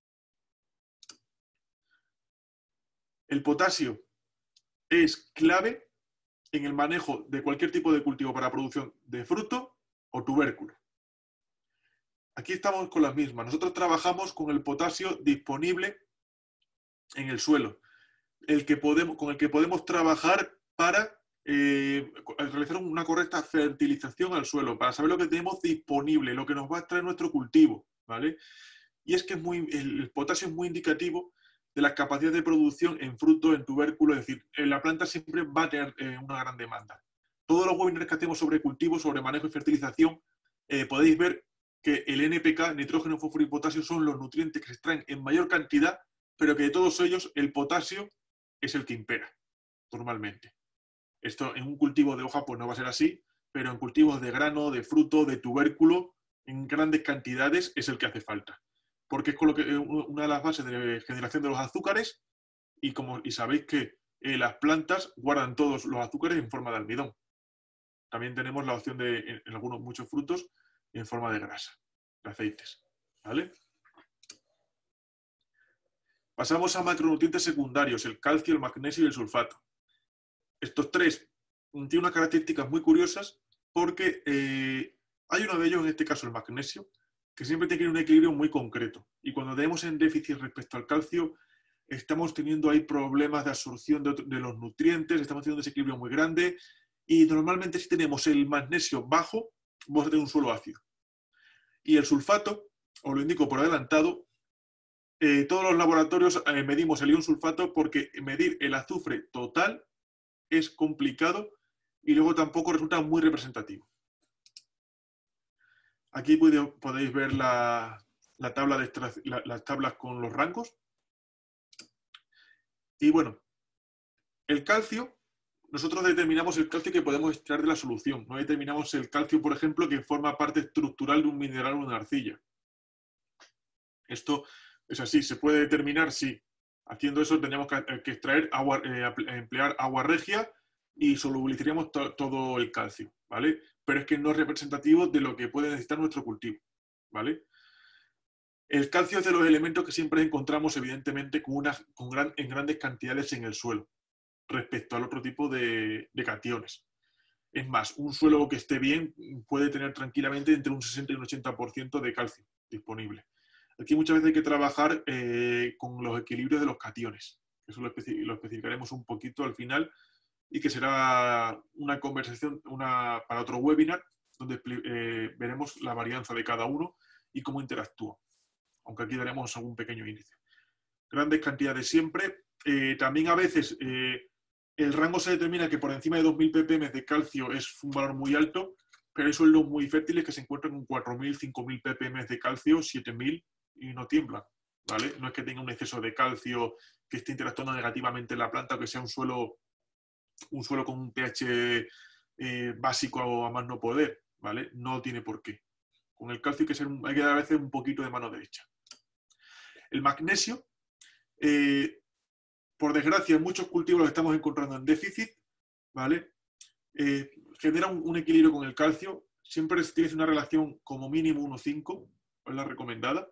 El potasio es clave en el manejo de cualquier tipo de cultivo para producción de fruto o tubérculo. Aquí estamos con las mismas. Nosotros trabajamos con el potasio disponible en el suelo, el que podemos, con el que podemos trabajar para eh, realizar una correcta fertilización al suelo, para saber lo que tenemos disponible, lo que nos va a traer nuestro cultivo, ¿vale? Y es que es muy, el potasio es muy indicativo de las capacidades de producción en fruto, en tubérculo, es decir, en la planta siempre va a tener eh, una gran demanda. Todos los webinars que hacemos sobre cultivo, sobre manejo y fertilización, eh, podéis ver que el N P K, nitrógeno, fósforo y potasio, son los nutrientes que se extraen en mayor cantidad, pero que de todos ellos el potasio es el que impera, normalmente. Esto en un cultivo de hoja pues no va a ser así, pero en cultivos de grano, de fruto, de tubérculo, en grandes cantidades es el que hace falta. Porque es con lo que, una de las bases de generación de los azúcares, y, como, y sabéis que eh, las plantas guardan todos los azúcares en forma de almidón. También tenemos la opción de, en, en algunos muchos frutos, en forma de grasa, de aceites. ¿Vale? Pasamos a macronutrientes secundarios, el calcio, el magnesio y el sulfato. Estos tres tienen unas características muy curiosas porque eh, hay uno de ellos, en este caso el magnesio, que siempre tiene un equilibrio muy concreto. Y cuando tenemos en déficit respecto al calcio, estamos teniendo ahí problemas de absorción de, de los nutrientes, estamos teniendo un desequilibrio muy grande, y normalmente si tenemos el magnesio bajo, vamos a tener un suelo ácido. Y el sulfato, os lo indico por adelantado, eh, todos los laboratorios eh, medimos el ion sulfato porque medir el azufre total es complicado y luego tampoco resulta muy representativo. Aquí podéis ver la, la tabla de la, las tablas con los rangos. Y bueno, el calcio, nosotros determinamos el calcio que podemos extraer de la solución. No determinamos el calcio, por ejemplo, que forma parte estructural de un mineral o una arcilla. Esto es así, se puede determinar si haciendo eso tenemos que, que extraer agua, eh, emplear agua regia y solubilizaríamos to todo el calcio, ¿vale? Pero es que no es representativo de lo que puede necesitar nuestro cultivo, ¿vale? El calcio es de los elementos que siempre encontramos, evidentemente, con una, con gran, en grandes cantidades en el suelo, respecto al otro tipo de, de cationes. Es más, un suelo que esté bien puede tener tranquilamente entre un sesenta y un ochenta por ciento de calcio disponible. Aquí muchas veces hay que trabajar eh, con los equilibrios de los cationes. Eso lo, especi lo especificaremos un poquito al final y que será una conversación una, para otro webinar donde eh, veremos la varianza de cada uno y cómo interactúa. Aunque aquí daremos algún pequeño índice. Grandes cantidades siempre. Eh, también a veces eh, el rango se determina que por encima de dos mil ppm de calcio es un valor muy alto, pero hay suelos muy fértiles que se encuentran con cuatro mil, cinco mil ppm de calcio, siete mil y no tiemblan, ¿vale? No es que tenga un exceso de calcio que esté interactuando negativamente en la planta, que sea un suelo, un suelo con un pH eh, básico a más no poder, ¿vale? No tiene por qué. Con el calcio hay que, ser un, hay que dar a veces un poquito de mano derecha. El magnesio, eh, por desgracia, en muchos cultivos lo estamos encontrando en déficit, ¿vale? Eh, genera un, un equilibrio con el calcio. Siempre tienes una relación como mínimo uno cinco, es la recomendada.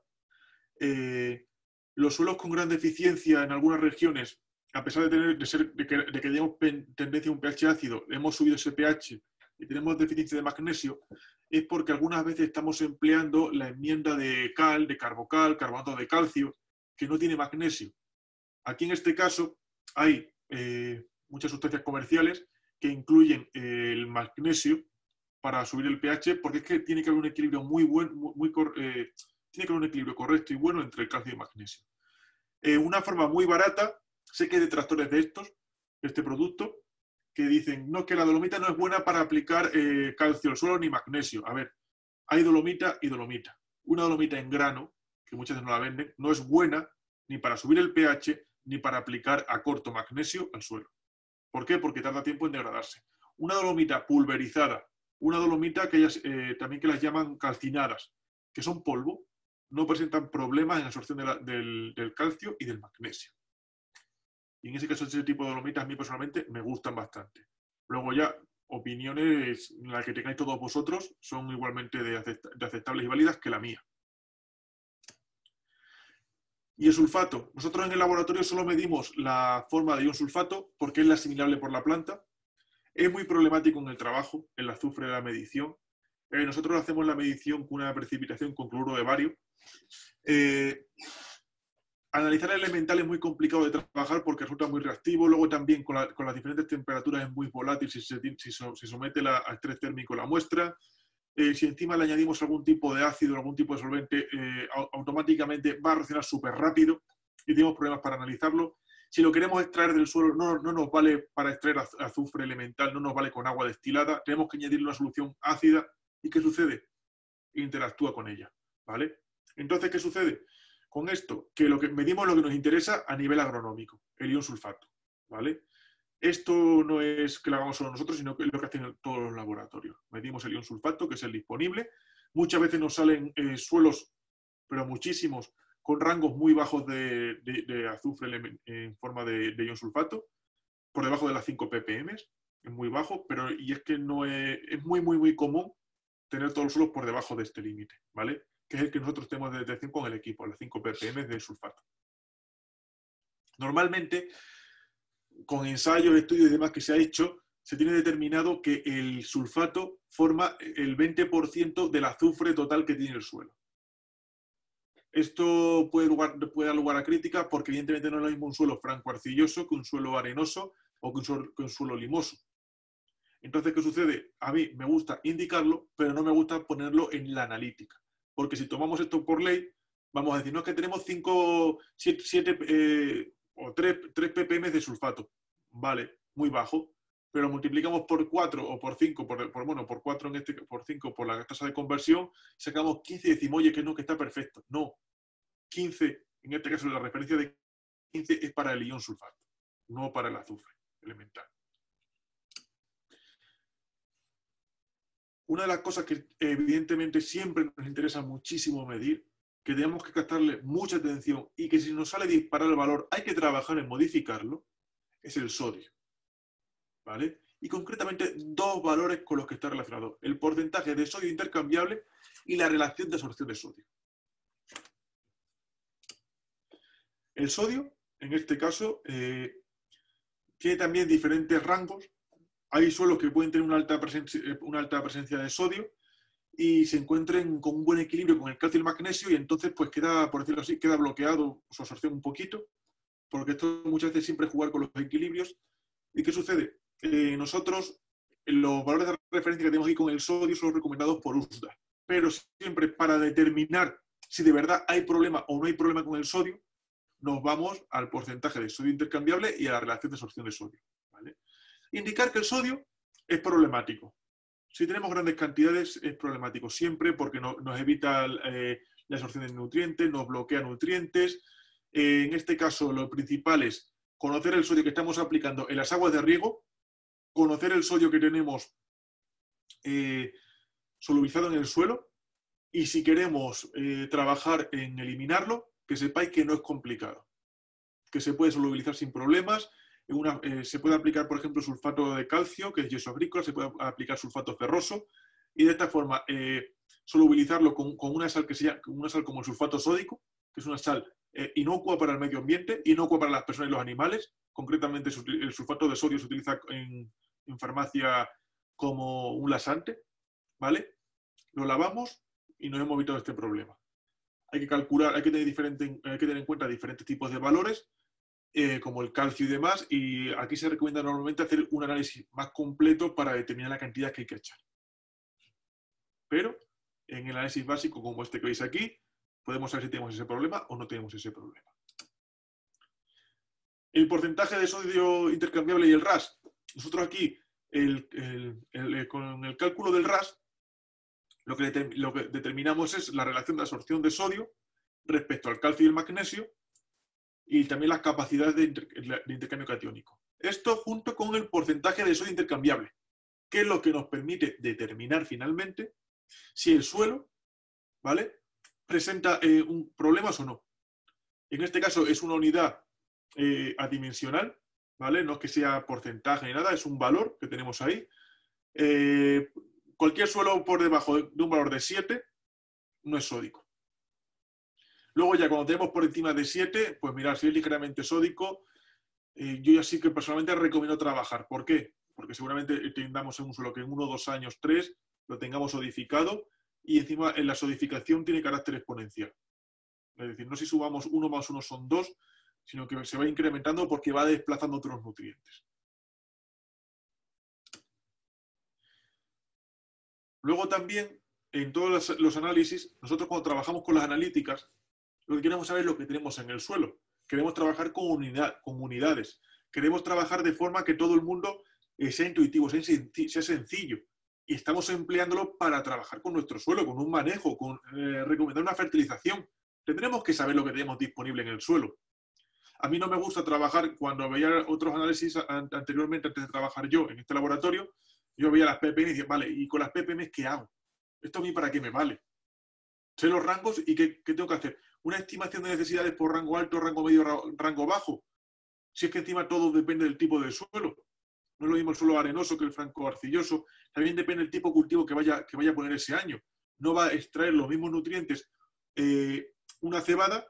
Eh, los suelos con gran deficiencia en algunas regiones, a pesar de, tener, de, ser, de que, de que tenemos tendencia a un pH ácido, hemos subido ese pH y tenemos deficiencia de magnesio, es porque algunas veces estamos empleando la enmienda de cal, de carbocal, carbonato de calcio, que no tiene magnesio. Aquí en este caso hay eh, muchas sustancias comerciales que incluyen eh, el magnesio para subir el pH, porque es que tiene que haber un equilibrio muy bueno, muy, muy eh, tiene que haber un equilibrio correcto y bueno entre el calcio y el magnesio. Eh, una forma muy barata, sé que hay detractores de estos, de este producto, que dicen, no, que la dolomita no es buena para aplicar eh, calcio al suelo ni magnesio. A ver, hay dolomita y dolomita. Una dolomita en grano, que muchas veces no la venden, no es buena ni para subir el pH ni para aplicar a corto magnesio al suelo. ¿Por qué? Porque tarda tiempo en degradarse. Una dolomita pulverizada, una dolomita que ellas, eh, también que las llaman calcinadas, que son polvo, no presentan problemas en absorción de la, del, del calcio y del magnesio. Y en ese caso, ese tipo de dolomitas a mí personalmente me gustan bastante. Luego ya, opiniones, las que tengáis todos vosotros, son igualmente de, acept de aceptables y válidas que la mía. Y el sulfato. Nosotros en el laboratorio solo medimos la forma de ion sulfato porque es la asimilable por la planta. Es muy problemático en el trabajo, el azufre de la medición. Eh, nosotros hacemos la medición con una precipitación con cloruro de bario. Eh, Analizar el elemental es muy complicado de trabajar porque resulta muy reactivo. Luego también con, la, con las diferentes temperaturas es muy volátil si se, si so, se somete la, a estrés térmico la muestra. Eh, si encima le añadimos algún tipo de ácido, algún tipo de solvente, eh, automáticamente va a reaccionar súper rápido y tenemos problemas para analizarlo. Si lo queremos extraer del suelo, no, no nos vale para extraer azufre elemental, no nos vale con agua destilada. Tenemos que añadirle una solución ácida. ¿Y qué sucede? Interactúa con ella, ¿vale? Entonces, ¿qué sucede? Con esto, que lo que medimos lo que nos interesa a nivel agronómico, el ion sulfato, ¿vale? Esto no es que lo hagamos solo nosotros, sino que es lo que hacen todos los laboratorios. Medimos el ion sulfato, que es el disponible. Muchas veces nos salen eh, suelos, pero muchísimos, con rangos muy bajos de, de, de azufre en forma de, de ion sulfato, por debajo de las cinco ppm, es muy bajo, pero y es que no es, es muy, muy, muy común tener todos los suelos por debajo de este límite, ¿vale? Que es el que nosotros tenemos de detección con el equipo, las cinco ppm de sulfato. Normalmente, con ensayos, estudios y demás que se ha hecho, se tiene determinado que el sulfato forma el veinte por ciento del azufre total que tiene el suelo. Esto puede, lugar, puede dar lugar a críticas porque evidentemente no es lo mismo un suelo franco-arcilloso que un suelo arenoso o que un suelo, que un suelo limoso. Entonces, ¿qué sucede? A mí me gusta indicarlo, pero no me gusta ponerlo en la analítica. Porque si tomamos esto por ley, vamos a decir, no es que tenemos cinco, siete eh, o tres ppm de sulfato. Vale, muy bajo. Pero multiplicamos por cuatro o por cinco, por, por, bueno, por cuatro en este, por cinco, por la tasa de conversión, sacamos quince y decimos, oye, que no, que está perfecto. No. quince, en este caso la referencia de quince es para el ion sulfato, no para el azufre elemental. Una de las cosas que evidentemente siempre nos interesa muchísimo medir, que tenemos que prestarle mucha atención y que si nos sale disparar el valor hay que trabajar en modificarlo, es el sodio. ¿Vale? y concretamente dos valores con los que está relacionado: el porcentaje de sodio intercambiable y la relación de absorción de sodio. El sodio, en este caso, eh, tiene también diferentes rangos. Hay suelos que pueden tener una alta presencia, una alta presencia de sodio y se encuentren con un buen equilibrio con el calcio y el magnesio, y entonces pues queda, por decirlo así, queda bloqueado su absorción un poquito, porque esto muchas veces siempre es jugar con los equilibrios. ¿Y qué sucede? Eh, nosotros, los valores de referencia que tenemos aquí con el sodio son los recomendados por U S D A, pero siempre para determinar si de verdad hay problema o no hay problema con el sodio, nos vamos al porcentaje de sodio intercambiable y a la relación de absorción de sodio, ¿vale? Indicar que el sodio es problemático. Si tenemos grandes cantidades es problemático siempre, porque no, nos evita eh, la absorción de nutrientes, nos bloquea nutrientes. Eh, en este caso, lo principal es conocer el sodio que estamos aplicando en las aguas de riego, conocer el sodio que tenemos eh, solubilizado en el suelo, y si queremos eh, trabajar en eliminarlo, que sepáis que no es complicado, que se puede solubilizar sin problemas. En una, eh, se puede aplicar, por ejemplo, sulfato de calcio, que es yeso agrícola, se puede aplicar sulfato ferroso, y de esta forma eh, solubilizarlo con, con, una sal que se llama, una sal como el sulfato sódico, que es una sal eh, inocua para el medio ambiente, inocua para las personas y los animales. Concretamente, el sulfato de sodio se utiliza en, en farmacia como un lasante, ¿vale? Lo lavamos y nos hemos evitado este problema. Hay que calcular, hay que tener, diferente, hay que tener en cuenta diferentes tipos de valores, eh, como el calcio y demás, y aquí se recomienda normalmente hacer un análisis más completo para determinar la cantidad que hay que echar. Pero en el análisis básico, como este que veis aquí, podemos saber si tenemos ese problema o no tenemos ese problema. El porcentaje de sodio intercambiable y el R A S. Nosotros aquí, el, el, el, con el cálculo del R A S, Lo que, lo que determinamos es la relación de absorción de sodio respecto al calcio y el magnesio, y también las capacidades de, inter, de intercambio catiónico. Esto junto con el porcentaje de sodio intercambiable, que es lo que nos permite determinar finalmente si el suelo, ¿vale?, presenta eh, un, problemas o no. En este caso es una unidad eh, adimensional, ¿vale? No es que sea porcentaje ni nada, es un valor que tenemos ahí. Eh, Cualquier suelo por debajo de un valor de siete no es sódico. Luego ya cuando tenemos por encima de siete, pues mirad, si es ligeramente sódico, eh, yo ya sí que personalmente recomiendo trabajar. ¿Por qué? Porque seguramente tengamos en un suelo que en uno, dos años, tres, lo tengamos sodificado, y encima en la sodificación tiene carácter exponencial. Es decir, no si subamos uno más uno son dos, sino que se va incrementando porque va desplazando otros nutrientes. Luego también, en todos los, los análisis, nosotros cuando trabajamos con las analíticas, lo que queremos saber es lo que tenemos en el suelo. Queremos trabajar con, unidad, con unidades. Queremos trabajar de forma que todo el mundo eh, sea intuitivo, sea, sea sencillo. Y estamos empleándolo para trabajar con nuestro suelo, con un manejo, con eh, recomendar una fertilización. Tendremos que saber lo que tenemos disponible en el suelo. A mí no me gusta trabajar, cuando veía otros análisis anteriormente, antes de trabajar yo en este laboratorio, yo veía las P P M y decía, vale, ¿y con las P P M qué hago? ¿Esto a mí para qué me vale? Sé los rangos y ¿qué, qué tengo que hacer? ¿Una estimación de necesidades por rango alto, rango medio, rango bajo? Si es que encima todo depende del tipo de suelo. No es lo mismo el suelo arenoso que el franco arcilloso. También depende del tipo de cultivo que vaya, que vaya a poner ese año. No va a extraer los mismos nutrientes eh, una cebada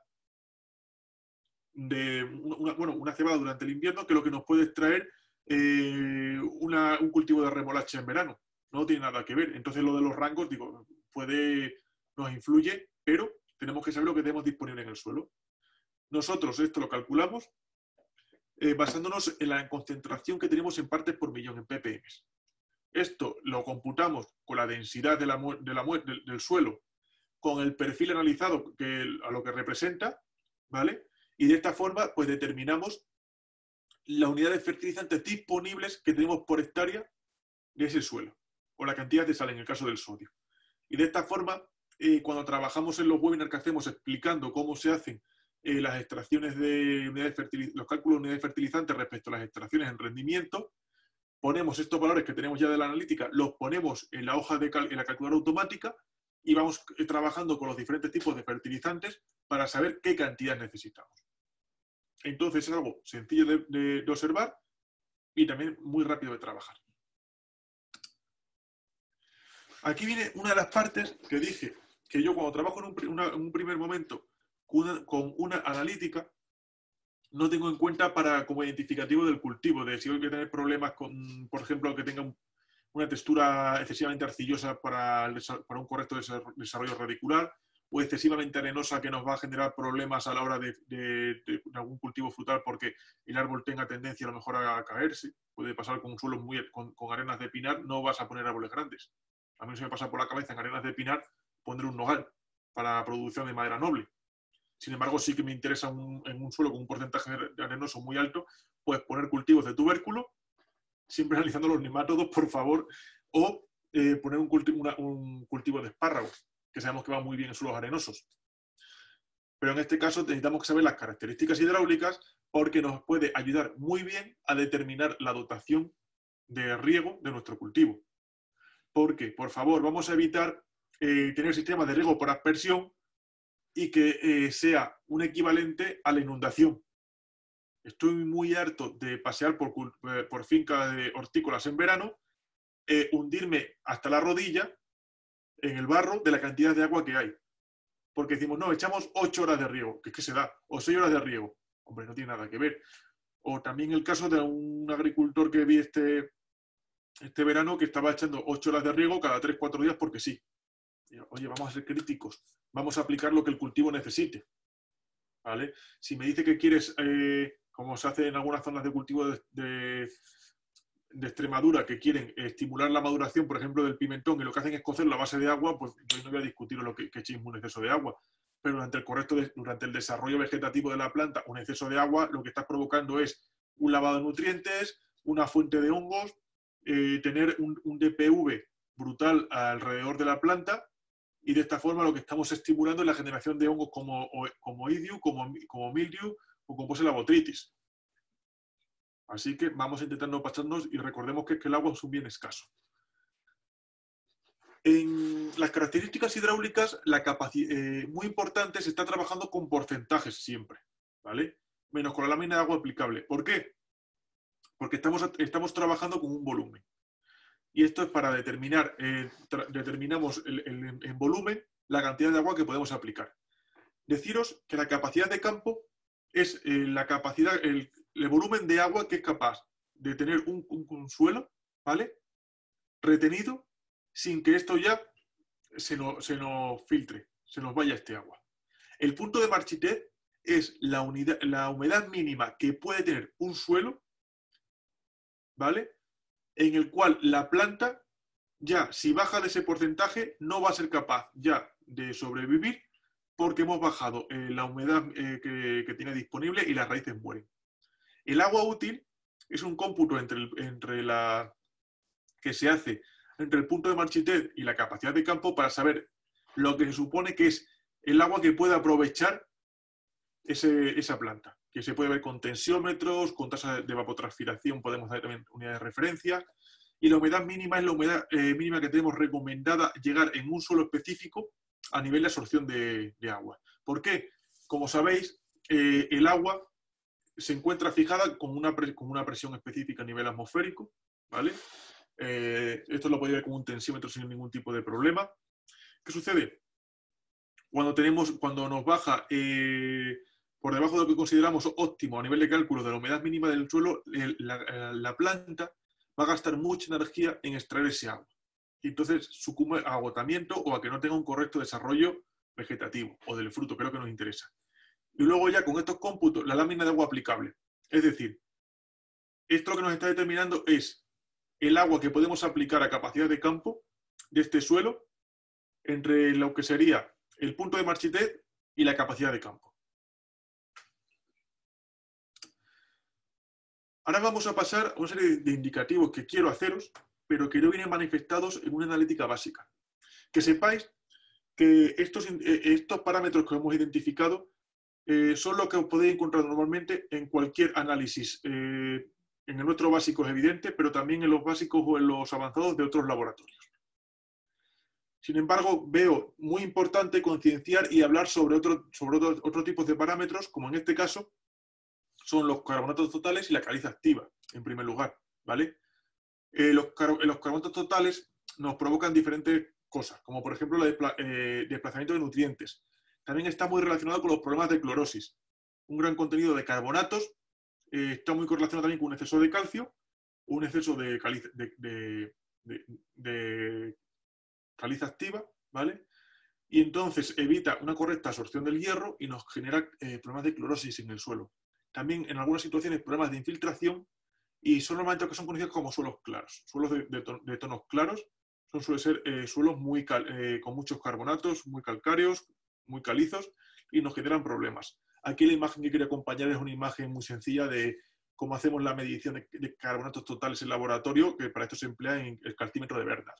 de una, bueno, una cebada durante el invierno que lo que nos puede extraer eh, una, un cultivo de remolacha en verano. No tiene nada que ver. Entonces lo de los rangos, digo, puede, nos influye, pero tenemos que saber lo que tenemos disponible en el suelo. Nosotros esto lo calculamos eh, basándonos en la concentración que tenemos en partes por millón, en ppm. Esto lo computamos con la densidad de la, de la, del, del suelo, con el perfil analizado que, a lo que representa, ¿vale? Y de esta forma, pues determinamos las unidades fertilizantes disponibles que tenemos por hectárea de ese suelo, o la cantidad de sal en el caso del sodio. Y de esta forma, eh, cuando trabajamos en los webinars que hacemos explicando cómo se hacen eh, las extracciones de unidades fertilizantes, los cálculos de unidades fertilizantes respecto a las extracciones en rendimiento, ponemos estos valores que tenemos ya de la analítica, los ponemos en la hoja de cal en la calculadora automática y vamos trabajando con los diferentes tipos de fertilizantes para saber qué cantidad necesitamos. Entonces es algo sencillo de, de, de observar y también muy rápido de trabajar. Aquí viene una de las partes que dije que yo cuando trabajo en un, una, en un primer momento con una, con una analítica no tengo en cuenta para como identificativo del cultivo, de si hay que tener problemas con, por ejemplo, que tenga una textura excesivamente arcillosa para, el, para un correcto desarrollo radicular, o excesivamente arenosa que nos va a generar problemas a la hora de, de, de, de algún cultivo frutal porque el árbol tenga tendencia a lo mejor a caerse. Puede pasar con suelos muy, con, con arenas de pinar, no vas a poner árboles grandes. A mí se me pasa por la cabeza en arenas de pinar poner un nogal para producción de madera noble. Sin embargo, sí que me interesa un, en un suelo con un porcentaje arenoso muy alto, pues poner cultivos de tubérculo, siempre analizando los nemátodos, por favor, o eh, poner un cultivo, una, un cultivo de espárragos, que sabemos que va muy bien en suelos arenosos. Pero en este caso necesitamos saber las características hidráulicas porque nos puede ayudar muy bien a determinar la dotación de riego de nuestro cultivo. Porque, por favor, vamos a evitar eh, tener sistemas de riego por aspersión y que eh, sea un equivalente a la inundación. Estoy muy harto de pasear por, por fincas de hortícolas en verano, eh, hundirme hasta la rodilla en el barro de la cantidad de agua que hay. Porque decimos, no, echamos ocho horas de riego, que es que se da, o seis horas de riego. Hombre, no tiene nada que ver. O también el caso de un agricultor que vi este, este verano que estaba echando ocho horas de riego cada tres cuatro días porque sí. Oye, vamos a ser críticos, vamos a aplicar lo que el cultivo necesite. ¿Vale? Si me dice que quieres, eh, como se hace en algunas zonas de cultivo de, de, de Extremadura, que quieren estimular la maduración, por ejemplo, del pimentón, y lo que hacen es cocer la base de agua, pues yo no voy a discutir lo que, que echéis un exceso de agua. Pero durante el, correcto de, durante el desarrollo vegetativo de la planta, un exceso de agua, lo que estás provocando es un lavado de nutrientes, una fuente de hongos, eh, tener un, un D P V brutal alrededor de la planta, y de esta forma lo que estamos estimulando es la generación de hongos como, como idiu, como, como mildiu o como puede ser la botritis. Así que vamos a intentar no pasarnos y recordemos que, que el agua es un bien escaso. En las características hidráulicas, la eh, muy importante, se está trabajando con porcentajes siempre, ¿vale? Menos con la lámina de agua aplicable. ¿Por qué? Porque estamos, estamos trabajando con un volumen. Y esto es para determinar, eh, determinamos el, el, en volumen la cantidad de agua que podemos aplicar. Deciros que la capacidad de campo es eh, la capacidad, el, el volumen de agua que es capaz de tener un, un, un suelo, ¿vale? Retenido sin que esto ya se nos, se nos filtre, se nos vaya este agua. El punto de marchitez es la, unidad, la humedad mínima que puede tener un suelo, ¿vale? En el cual la planta, ya si baja de ese porcentaje, no va a ser capaz ya de sobrevivir porque hemos bajado eh, la humedad eh, que, que tiene disponible y las raíces mueren. El agua útil es un cómputo entre, el, entre la que se hace entre el punto de marchitez y la capacidad de campo para saber lo que se supone que es el agua que puede aprovechar ese, esa planta, que se puede ver con tensiómetros, con tasa de evapotranspiración, podemos dar también unidades de referencia, y la humedad mínima es la humedad eh, mínima que tenemos recomendada llegar en un suelo específico a nivel de absorción de, de agua. ¿Por qué? Como sabéis, eh, el agua se encuentra fijada con una, con una presión específica a nivel atmosférico, ¿vale? Eh, esto lo podéis ver con un tensiómetro sin ningún tipo de problema. ¿Qué sucede? Cuando, tenemos, cuando nos baja eh, por debajo de lo que consideramos óptimo a nivel de cálculo de la humedad mínima del suelo, el, la, la planta va a gastar mucha energía en extraer ese agua. Y entonces sucumbe a agotamiento o a que no tenga un correcto desarrollo vegetativo o del fruto, que es lo que nos interesa. Y luego ya con estos cómputos, la lámina de agua aplicable. Es decir, esto lo que nos está determinando es el agua que podemos aplicar a capacidad de campo de este suelo entre lo que sería el punto de marchitez y la capacidad de campo. Ahora vamos a pasar a una serie de indicativos que quiero haceros, pero que no vienen manifestados en una analítica básica. Que sepáis que estos, estos parámetros que hemos identificado eh, son los que os podéis encontrar normalmente en cualquier análisis. Eh, en el nuestro básico es evidente, pero también en los básicos o en los avanzados de otros laboratorios. Sin embargo, veo muy importante concienciar y hablar sobre, otro, sobre otros otro tipos de parámetros, como en este caso son los carbonatos totales y la caliza activa, en primer lugar, ¿vale? Eh, los, car los carbonatos totales nos provocan diferentes cosas, como por ejemplo el despla eh, desplazamiento de nutrientes. También está muy relacionado con los problemas de clorosis. Un gran contenido de carbonatos eh, está muy correlacionado también con un exceso de calcio, un exceso de caliza, de, de, de, de caliza activa, ¿vale? Y entonces evita una correcta absorción del hierro y nos genera eh, problemas de clorosis en el suelo. También en algunas situaciones problemas de infiltración y son normalmente que son conocidos como suelos claros. Suelos de, de, ton de tonos claros son, suelen ser eh, suelos muy cal eh, con muchos carbonatos, muy calcáreos, muy calizos y nos generan problemas. Aquí la imagen que quería acompañar es una imagen muy sencilla de cómo hacemos la medición de, de carbonatos totales en laboratorio, que para esto se emplea en el calcímetro de Bernard.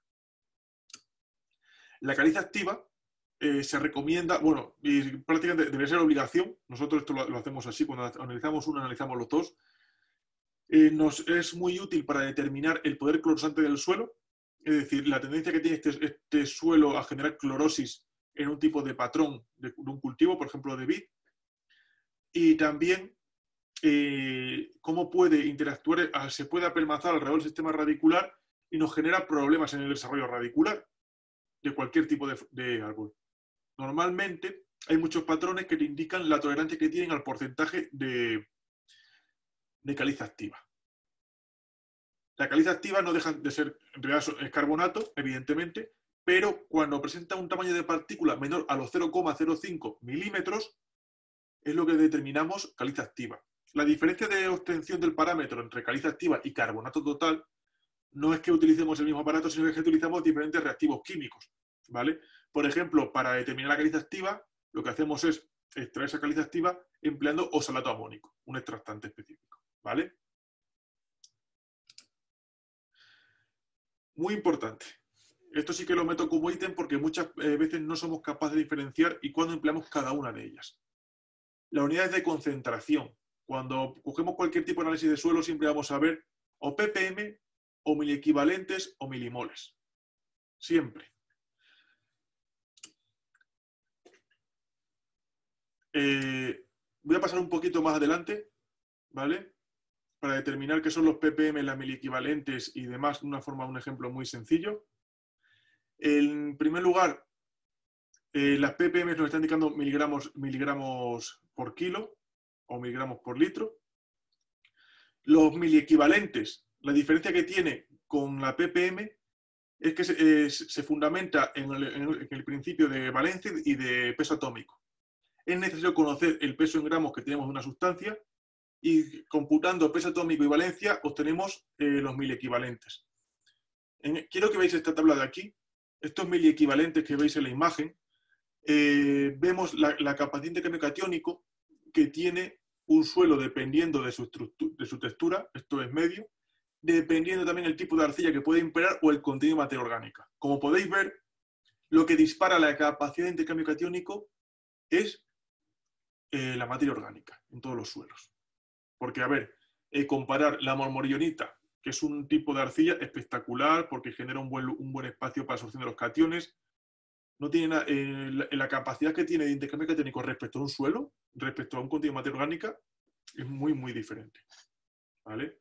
La caliza activa eh, se recomienda, bueno, y prácticamente debería ser obligación, nosotros esto lo, lo hacemos así, cuando analizamos uno, analizamos los dos, eh, nos es muy útil para determinar el poder clorosante del suelo, es decir, la tendencia que tiene este, este suelo a generar clorosis en un tipo de patrón de, de un cultivo, por ejemplo de vid, y también eh, cómo puede interactuar, se puede apelmazar alrededor del sistema radicular y nos genera problemas en el desarrollo radicular de cualquier tipo de, de árbol. Normalmente hay muchos patrones que te indican la tolerancia que tienen al porcentaje de, de caliza activa. La caliza activa no deja de ser, en realidad es carbonato, evidentemente, pero cuando presenta un tamaño de partícula menor a los cero coma cero cinco milímetros, es lo que determinamos caliza activa. La diferencia de obtención del parámetro entre caliza activa y carbonato total no es que utilicemos el mismo aparato, sino que utilizamos diferentes reactivos químicos, ¿vale? Por ejemplo, para determinar la caliza activa, lo que hacemos es extraer esa caliza activa empleando oxalato amónico, un extractante específico, ¿vale? Muy importante. Esto sí que lo meto como ítem porque muchas veces no somos capaces de diferenciar y cuándo empleamos cada una de ellas. Las unidades de concentración. Cuando cogemos cualquier tipo de análisis de suelo siempre vamos a ver o ppm o miliequivalentes o milimoles. Siempre. Eh, voy a pasar un poquito más adelante, ¿vale? Para determinar qué son los ppm, las miliequivalentes y demás, de una forma, un ejemplo muy sencillo. En primer lugar, eh, las ppm nos están indicando miligramos, miligramos por kilo o miligramos por litro. Los miliequivalentes, la diferencia que tiene con la ppm es que se, eh, se fundamenta en el, en el principio de valencia y de peso atómico. Es necesario conocer el peso en gramos que tenemos de una sustancia y computando peso atómico y valencia obtenemos eh, los miliequivalentes. En, quiero que veáis esta tabla de aquí. Estos miliequivalentes que veis en la imagen, eh, vemos la, la capacidad de intercambio catiónico que tiene un suelo dependiendo de su, de su textura, esto es medio, dependiendo también el tipo de arcilla que puede imperar o el contenido de materia orgánica. Como podéis ver, lo que dispara la capacidad de intercambio catiónico es eh, la materia orgánica en todos los suelos. Porque, a ver, eh, comparar la marmorionita, que es un tipo de arcilla espectacular porque genera un buen, un buen espacio para la absorción de los cationes, no tiene eh, la, la capacidad que tiene de intercambio catiónico respecto a un suelo, respecto a un contenido de materia orgánica, es muy, muy diferente. ¿Vale?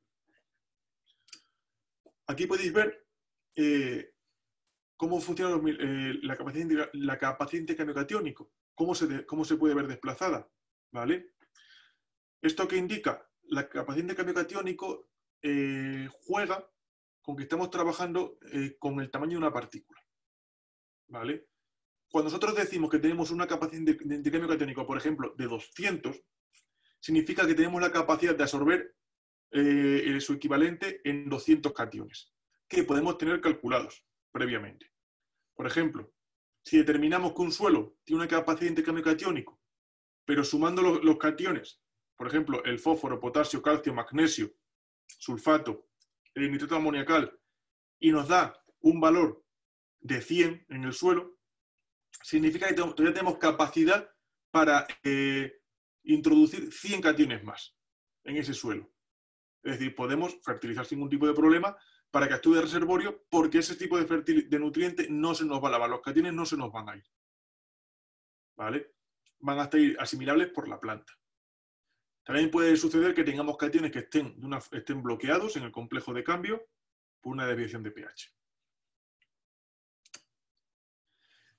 Aquí podéis ver eh, cómo funciona los, eh, la, capacidad de, la capacidad de intercambio catiónico, cómo se, de, cómo se puede ver desplazada. ¿Vale? ¿Esto qué indica? La capacidad de intercambio catiónico eh, juega con que estamos trabajando eh, con el tamaño de una partícula. ¿Vale? Cuando nosotros decimos que tenemos una capacidad de, de intercambio catiónico, por ejemplo, de doscientos, significa que tenemos la capacidad de absorber eh, su equivalente en doscientos cationes, que podemos tener calculados previamente. Por ejemplo, si determinamos que un suelo tiene una capacidad de intercambio catiónico, pero sumando los, los cationes, por ejemplo, el fósforo, potasio, calcio, magnesio, sulfato, el nitrato amoniacal, y nos da un valor de cien en el suelo, significa que todavía tenemos capacidad para eh, introducir cien cationes más en ese suelo. Es decir, podemos fertilizar sin ningún tipo de problema para que actúe de reservorio porque ese tipo de, de nutriente no se nos va a lavar, los cationes no se nos van a ir. ¿Vale? Van a estar asimilables por la planta. También puede suceder que tengamos cationes que estén, de una, estén bloqueados en el complejo de cambio por una desviación de pH.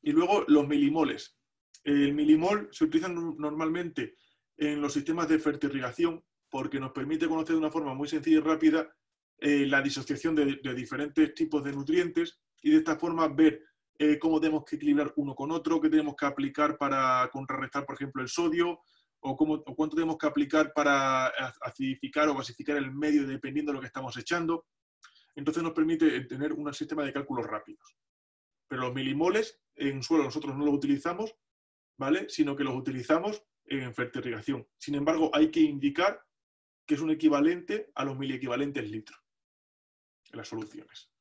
Y luego los milimoles. El milimol se utiliza normalmente en los sistemas de fertirrigación porque nos permite conocer de una forma muy sencilla y rápida eh, la disociación de, de diferentes tipos de nutrientes y de esta forma ver eh, cómo tenemos que equilibrar uno con otro, qué tenemos que aplicar para contrarrestar, por ejemplo, el sodio, o, cómo, o cuánto tenemos que aplicar para acidificar o basificar el medio dependiendo de lo que estamos echando. Entonces nos permite tener un sistema de cálculos rápidos. Pero los milimoles en suelo nosotros no los utilizamos, ¿vale? Sino que los utilizamos en fertirrigación. Sin embargo, hay que indicar que es un equivalente a los miliequivalentes litro en las soluciones.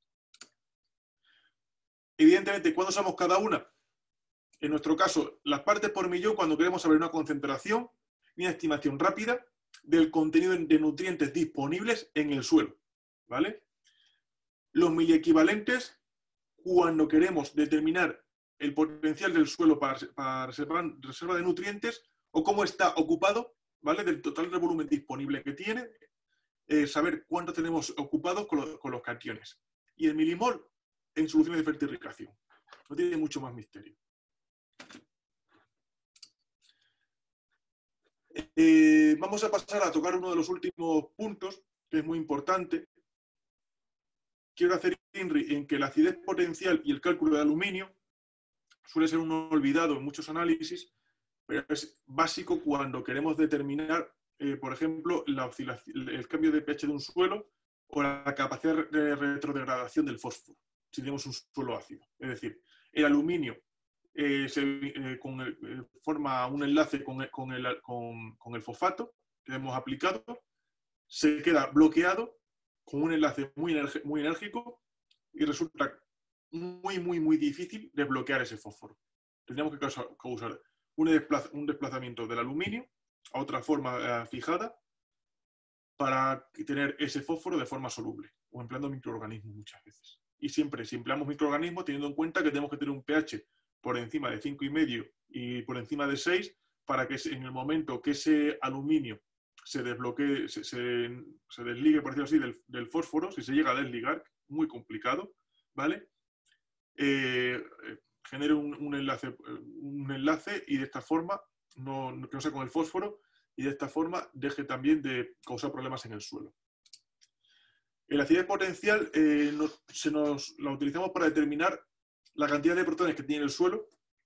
Evidentemente, ¿cuándo usamos cada una? En nuestro caso, las partes por millón cuando queremos saber una concentración y una estimación rápida del contenido de nutrientes disponibles en el suelo, ¿vale? Los miliequivalentes cuando queremos determinar el potencial del suelo para, para reservar, reserva de nutrientes o cómo está ocupado, ¿vale? Del total de volumen disponible que tiene, eh, saber cuánto tenemos ocupados con, lo, con los cationes. Y el milimol en soluciones de fertirrigación. No tiene mucho más misterio. Eh, vamos a pasar a tocar uno de los últimos puntos, que es muy importante. Quiero hacer hincapié en que la acidez potencial y el cálculo de aluminio suele ser un olvidado en muchos análisis, pero es básico cuando queremos determinar, eh, por ejemplo, la oscilación, el cambio de pH de un suelo o la capacidad de retrodegradación del fósforo, si tenemos un suelo ácido. Es decir, el aluminio eh, se, eh, con el, eh, forma un enlace con el, con, el, con, con el fosfato que hemos aplicado, se queda bloqueado con un enlace muy, muy enérgico y resulta muy, muy, muy difícil desbloquear ese fósforo. Tendríamos que causar, causar un, desplaz, un desplazamiento del aluminio a otra forma eh, fijada para tener ese fósforo de forma soluble o empleando microorganismos muchas veces. Y siempre, si empleamos microorganismos, teniendo en cuenta que tenemos que tener un pH por encima de cinco coma cinco y por encima de seis para que en el momento que ese aluminio se desbloquee, se, se, se desligue, por decirlo así, del, del fósforo, si se llega a desligar, muy complicado, ¿vale? Eh, genere un, un, enlace, un enlace y de esta forma no, que no sea con el fósforo y de esta forma deje también de causar problemas en el suelo. La acidez potencial eh, no, se nos, la utilizamos para determinar la cantidad de protones que tiene el suelo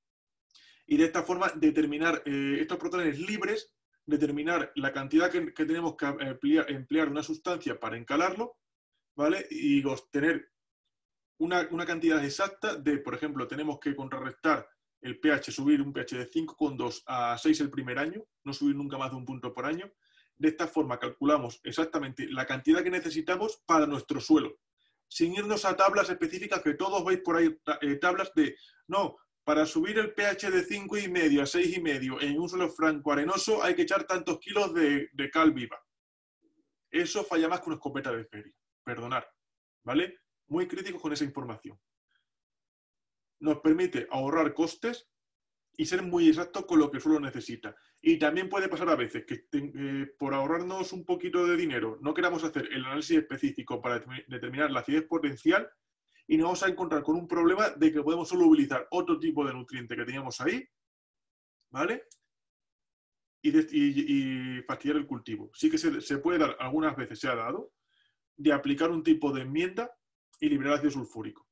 y de esta forma determinar eh, estos protones libres, determinar la cantidad que, que tenemos que emplear, emplear una sustancia para encalarlo, ¿vale? Y tener una, una cantidad exacta de, por ejemplo, tenemos que contrarrestar el pH, subir un pH de cinco coma dos a seis el primer año, no subir nunca más de un punto por año. De esta forma calculamos exactamente la cantidad que necesitamos para nuestro suelo, sin irnos a tablas específicas que todos veis por ahí, eh, tablas de, no, para subir el pH de cinco coma cinco a seis coma cinco en un suelo franco arenoso hay que echar tantos kilos de, de cal viva. Eso falla más que una escopeta de feria, perdonad, ¿vale? Muy críticos con esa información. Nos permite ahorrar costes y ser muy exactos con lo que el suelo necesita. Y también puede pasar a veces que eh, por ahorrarnos un poquito de dinero no queramos hacer el análisis específico para determinar la acidez potencial y nos vamos a encontrar con un problema de que podemos solubilizar otro tipo de nutriente que teníamos ahí, ¿vale? Y, de, y, y fastidiar el cultivo. Sí que se, se puede dar, algunas veces se ha dado, de aplicar un tipo de enmienda y liberar ácido sulfúrico.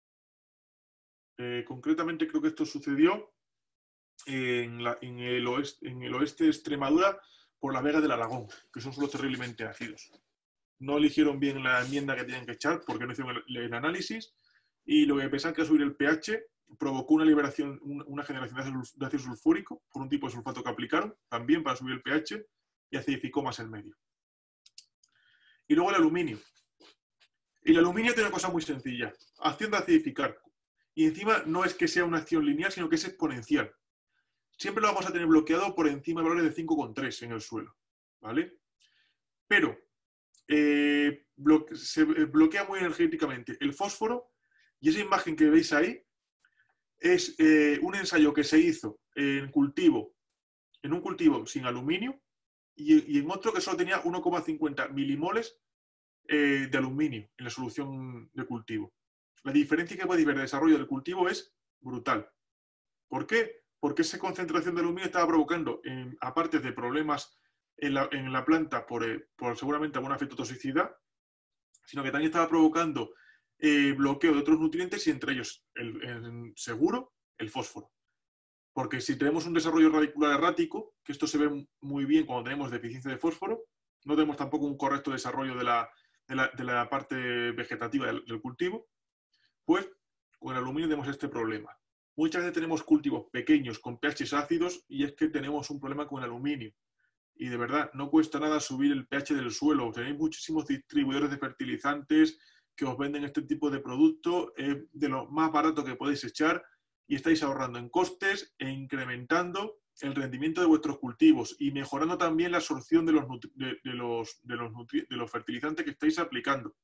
Eh, concretamente creo que esto sucedió en, la, en, el oeste, en el oeste de Extremadura por las Vegas del Aragón, que son suelos terriblemente ácidos. No eligieron bien la enmienda que tenían que echar porque no hicieron el, el análisis y lo que pensaban que era subir el pH provocó una liberación, una generación de ácido sulfúrico por un tipo de sulfato que aplicaron también para subir el pH y acidificó más el medio. Y luego el aluminio. El aluminio tiene una cosa muy sencilla, acción de acidificar. Y encima no es que sea una acción lineal, sino que es exponencial. Siempre lo vamos a tener bloqueado por encima de valores de cinco coma tres en el suelo, ¿vale? Pero eh, blo- se bloquea muy energéticamente el fósforo y esa imagen que veis ahí es eh, un ensayo que se hizo en cultivo, en un cultivo sin aluminio y, y en otro que solo tenía uno coma cincuenta milimoles eh, de aluminio en la solución de cultivo. La diferencia que podéis ver de desarrollo del cultivo es brutal. ¿Por qué? Porque esa concentración de aluminio estaba provocando, eh, aparte de problemas en la, en la planta por, eh, por seguramente alguna fitotoxicidad, sino que también estaba provocando eh, bloqueo de otros nutrientes y entre ellos, el, el seguro, el fósforo. Porque si tenemos un desarrollo radicular errático, que esto se ve muy bien cuando tenemos deficiencia de fósforo, no tenemos tampoco un correcto desarrollo de la, de la, de la parte vegetativa del, del cultivo, pues con el aluminio tenemos este problema. Muchas veces tenemos cultivos pequeños con pHs ácidos y es que tenemos un problema con el aluminio. Y de verdad, no cuesta nada subir el pH del suelo. Tenéis muchísimos distribuidores de fertilizantes que os venden este tipo de producto, eh, de lo más barato que podéis echar, y estáis ahorrando en costes e incrementando el rendimiento de vuestros cultivos y mejorando también la absorción de los, de, de los, de los, de los fertilizantes que estáis aplicando.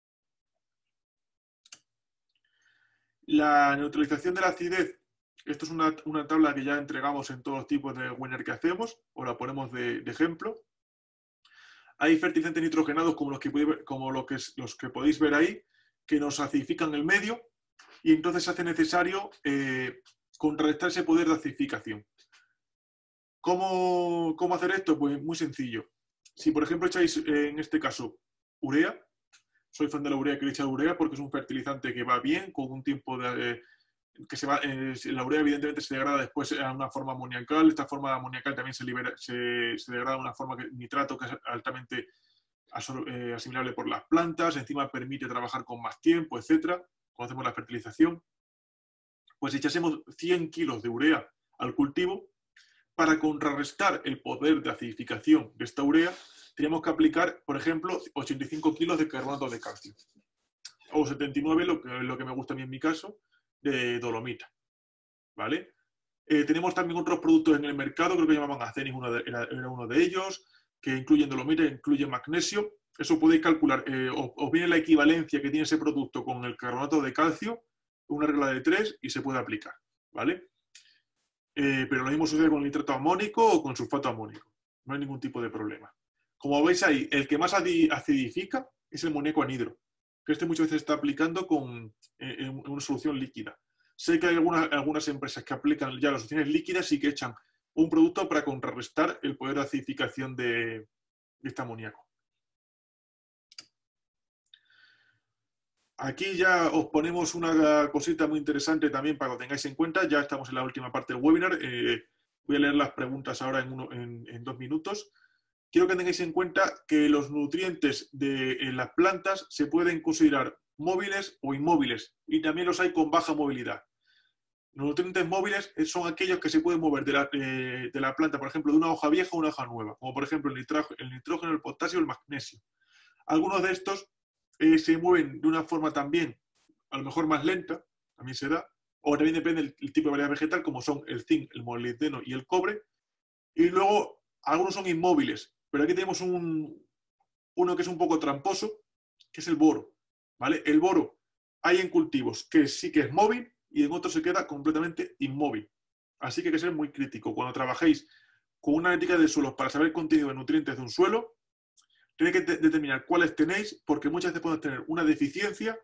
La neutralización de la acidez, esto es una, una tabla que ya entregamos en todos los tipos de webinar que hacemos, o la ponemos de, de ejemplo. Hay fertilizantes nitrogenados como los que, como lo que, los que podéis ver ahí, que nos acidifican el medio y entonces se hace necesario eh, contrarrestar ese poder de acidificación. ¿Cómo, ¿Cómo hacer esto? Pues muy sencillo. Si por ejemplo echáis eh, en este caso urea, soy fan de la urea, quiero echar urea porque es un fertilizante que va bien, con un tiempo de... Eh, que se va, eh, la urea evidentemente se degrada después a una forma amoniacal, esta forma amoniacal también se, libera, se, se degrada a una forma que, nitrato que es altamente eh, asimilable por las plantas, encima permite trabajar con más tiempo, etcétera. Cuando hacemos la fertilización, pues si echásemos cien kilos de urea al cultivo, para contrarrestar el poder de acidificación de esta urea, teníamos que aplicar, por ejemplo, ochenta y cinco kilos de carbonato de calcio. O setenta y nueve, lo que, lo que me gusta a mí en mi caso, de dolomita. ¿Vale? Eh, tenemos también otros productos en el mercado, creo que llamaban Azenis, uno de, era, era uno de ellos, que incluyen dolomita, incluyen magnesio. Eso podéis calcular, eh, os, os viene la equivalencia que tiene ese producto con el carbonato de calcio, una regla de tres, y se puede aplicar. ¿Vale? Eh, pero lo mismo sucede con nitrato amónico o con sulfato amónico. No hay ningún tipo de problema. Como veis ahí, el que más acidifica es el amoníaco anhidro, que este muchas veces está aplicando con, en, en una solución líquida. Sé que hay algunas, algunas empresas que aplican ya las soluciones líquidas y que echan un producto para contrarrestar el poder de acidificación de, de este amoníaco. Aquí ya os ponemos una cosita muy interesante también para que lo tengáis en cuenta. Ya estamos en la última parte del webinar. Eh, voy a leer las preguntas ahora en, uno, en, en dos minutos. Quiero que tengáis en cuenta que los nutrientes de en las plantas se pueden considerar móviles o inmóviles, y también los hay con baja movilidad. Los nutrientes móviles son aquellos que se pueden mover de la, eh, de la planta, por ejemplo, de una hoja vieja a una hoja nueva, como por ejemplo el nitrógeno, el, nitrógeno, el potasio, el magnesio. Algunos de estos eh, se mueven de una forma también, a lo mejor más lenta, también se da, o también depende del, del tipo de variedad vegetal, como son el zinc, el molibdeno y el cobre. Y luego algunos son inmóviles, pero aquí tenemos un, uno que es un poco tramposo, que es el boro. ¿Vale? El boro hay en cultivos que sí que es móvil y en otros se queda completamente inmóvil. Así que hay que ser muy crítico. Cuando trabajéis con una analítica de suelos para saber el contenido de nutrientes de un suelo, tenéis que determinar cuáles tenéis, porque muchas veces podemos tener una deficiencia.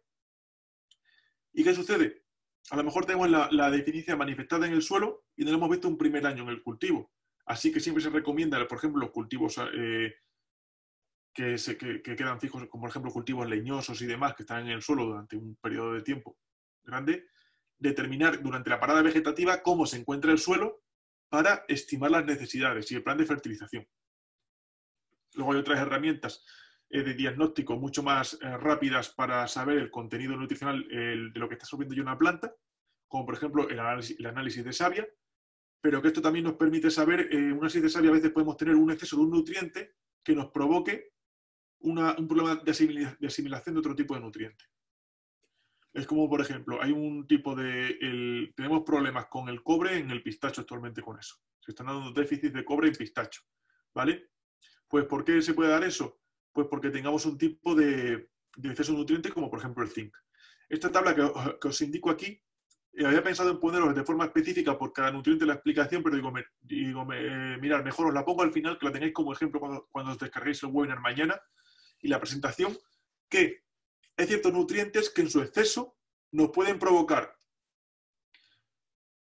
¿Y qué sucede? A lo mejor tenemos la, la deficiencia manifestada en el suelo y no lo hemos visto un primer año en el cultivo. Así que siempre se recomienda, por ejemplo, los cultivos eh, que, se, que, que quedan fijos, como por ejemplo cultivos leñosos y demás, que están en el suelo durante un periodo de tiempo grande, determinar durante la parada vegetativa cómo se encuentra el suelo para estimar las necesidades y el plan de fertilización. Luego hay otras herramientas eh, de diagnóstico mucho más eh, rápidas para saber el contenido nutricional el, de lo que está absorbiendo ya una planta, como por ejemplo el análisis, el análisis de savia, pero que esto también nos permite saber, eh, un análisis de savia a veces podemos tener un exceso de un nutriente que nos provoque una, un problema de, asimila, de asimilación de otro tipo de nutriente. Es como, por ejemplo, hay un tipo de... El, tenemos problemas con el cobre en el pistacho actualmente con eso. Se están dando déficits de cobre en pistacho. ¿Vale? Pues, ¿por qué se puede dar eso? Pues porque tengamos un tipo de, de exceso de nutrientes como, por ejemplo, el zinc. Esta tabla que, que os indico aquí, eh, había pensado en poneros de forma específica por cada nutriente la explicación, pero digo, me, digo me, eh, mirad, mejor os la pongo al final, que la tengáis como ejemplo cuando, cuando os descarguéis el webinar mañana y la presentación, que hay ciertos nutrientes que en su exceso nos pueden provocar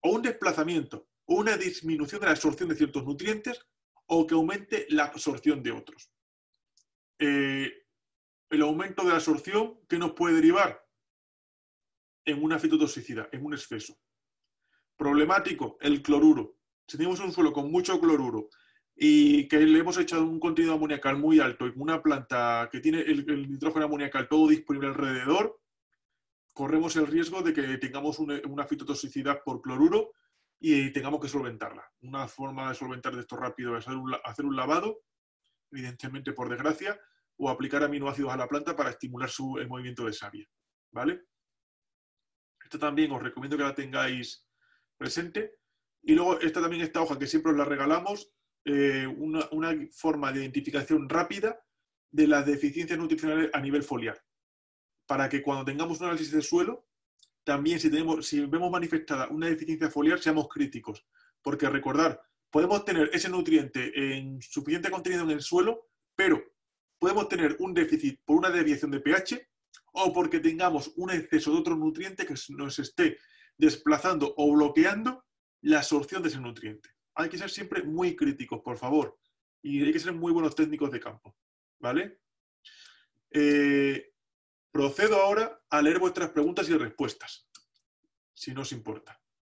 o un desplazamiento o una disminución de la absorción de ciertos nutrientes o que aumente la absorción de otros. Eh, el aumento de la absorción, ¿qué nos puede derivar? En una fitotoxicidad, en un exceso. Problemático, el cloruro. Si tenemos un suelo con mucho cloruro y que le hemos echado un contenido amoníacal muy alto en una planta que tiene el, el nitrógeno amoníacal todo disponible alrededor, corremos el riesgo de que tengamos una, una fitotoxicidad por cloruro y tengamos que solventarla. Una forma de solventar de esto rápido es hacer un, hacer un lavado, evidentemente por desgracia, o aplicar aminoácidos a la planta para estimular su, el movimiento de savia. ¿Vale? Esto también os recomiendo que la tengáis presente. Y luego esta también, esta hoja que siempre os la regalamos, eh, una, una forma de identificación rápida de las deficiencias nutricionales a nivel foliar. Para que cuando tengamos un análisis del suelo, también si, tenemos, si vemos manifestada una deficiencia foliar, seamos críticos. Porque recordar, podemos tener ese nutriente en suficiente contenido en el suelo, pero podemos tener un déficit por una desviación de pH o porque tengamos un exceso de otro nutriente que nos esté desplazando o bloqueando la absorción de ese nutriente. Hay que ser siempre muy críticos, por favor. Y hay que ser muy buenos técnicos de campo. ¿Vale? Eh, procedo ahora a leer vuestras preguntas y respuestas, si no os importa.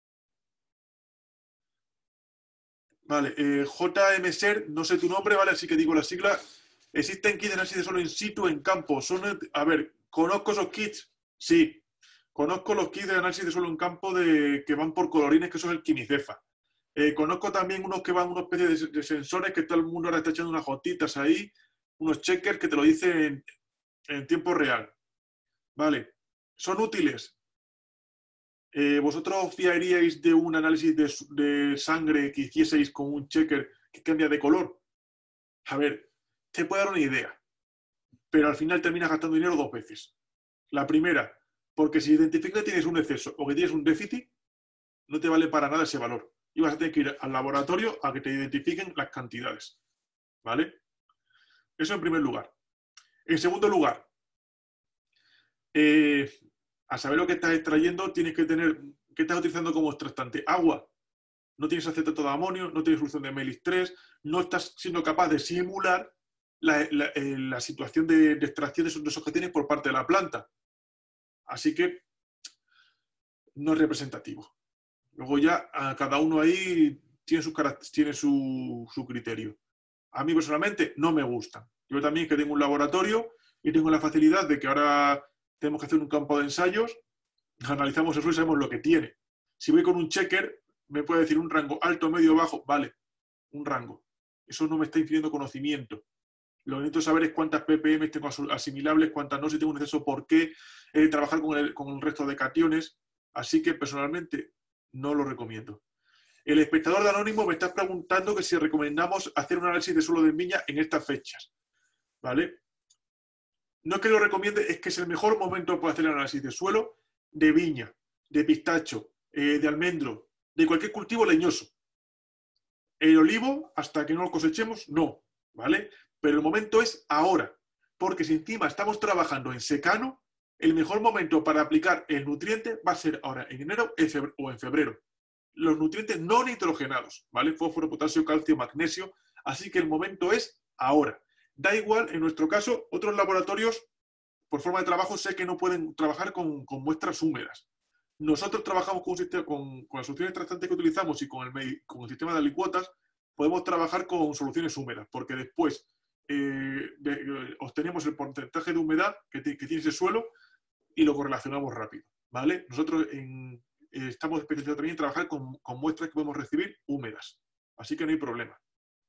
Vale, eh, J M S E R, no sé tu nombre, ¿vale? Así que digo la sigla. ¿Existen kits de análisis de suelo in situ en campo? Son, a ver, ¿conozco esos kits? Sí. Conozco los kits de análisis de suelo en campo de, que van por colorines, que eso es el Quimicefa. Eh, conozco también unos que van, una especie de, de sensores que todo el mundo ahora está echando unas gotitas ahí, unos checkers que te lo dicen en, en tiempo real. Vale. ¿Son útiles? Eh, ¿Vosotros os fiaríais de un análisis de, de sangre que hicieseis con un checker que cambia de color? A ver, te puede dar una idea, pero al final terminas gastando dinero dos veces. La primera, porque si identificas que tienes un exceso o que tienes un déficit, no te vale para nada ese valor. Y vas a tener que ir al laboratorio a que te identifiquen las cantidades. ¿Vale? Eso en primer lugar. En segundo lugar, eh, a saber lo que estás extrayendo, tienes que tener, ¿qué estás utilizando como extractante? Agua. No tienes acetato de amonio, no tienes solución de Melis tres, no estás siendo capaz de simular la, la, eh, la situación de, de extracción de esos, de esos que tienes por parte de la planta. Así que no es representativo. Luego ya a cada uno ahí tiene, sus, tiene su, su criterio. A mí personalmente no me gustan. Yo también que tengo un laboratorio y tengo la facilidad de que ahora tenemos que hacer un campo de ensayos, analizamos el suelo y sabemos lo que tiene. Si voy con un checker, me puede decir un rango alto, medio, bajo, vale, un rango. Eso no me está infiriendo conocimiento. Lo que necesito saber es cuántas ppm tengo asimilables, cuántas no, si tengo un exceso, por qué, eh, trabajar con el, con el resto de cationes. Así que personalmente no lo recomiendo. El espectador de Anónimo me está preguntando que si recomendamos hacer un análisis de suelo de viña en estas fechas. ¿Vale? No es que lo recomiende, es que es el mejor momento para hacer el análisis de suelo de viña, de pistacho, eh, de almendro, de cualquier cultivo leñoso. El olivo, hasta que no lo cosechemos, no. ¿Vale? Pero el momento es ahora. Porque si encima estamos trabajando en secano, el mejor momento para aplicar el nutriente va a ser ahora, en enero o en febrero. Los nutrientes no nitrogenados, ¿vale? Fósforo, potasio, calcio, magnesio. Así que el momento es ahora. Da igual, en nuestro caso, otros laboratorios, por forma de trabajo, sé que no pueden trabajar con, con muestras húmedas. Nosotros trabajamos con, un sistema, con, con las soluciones tratantes que utilizamos y con el, con el sistema de alicuotas, podemos trabajar con soluciones húmedas, porque después eh, de, de, obtenemos el porcentaje de humedad que, te, que tiene ese suelo y lo correlacionamos rápido, ¿vale? Nosotros en, eh, estamos especializados también en trabajar con, con muestras que podemos recibir húmedas, así que no hay problema.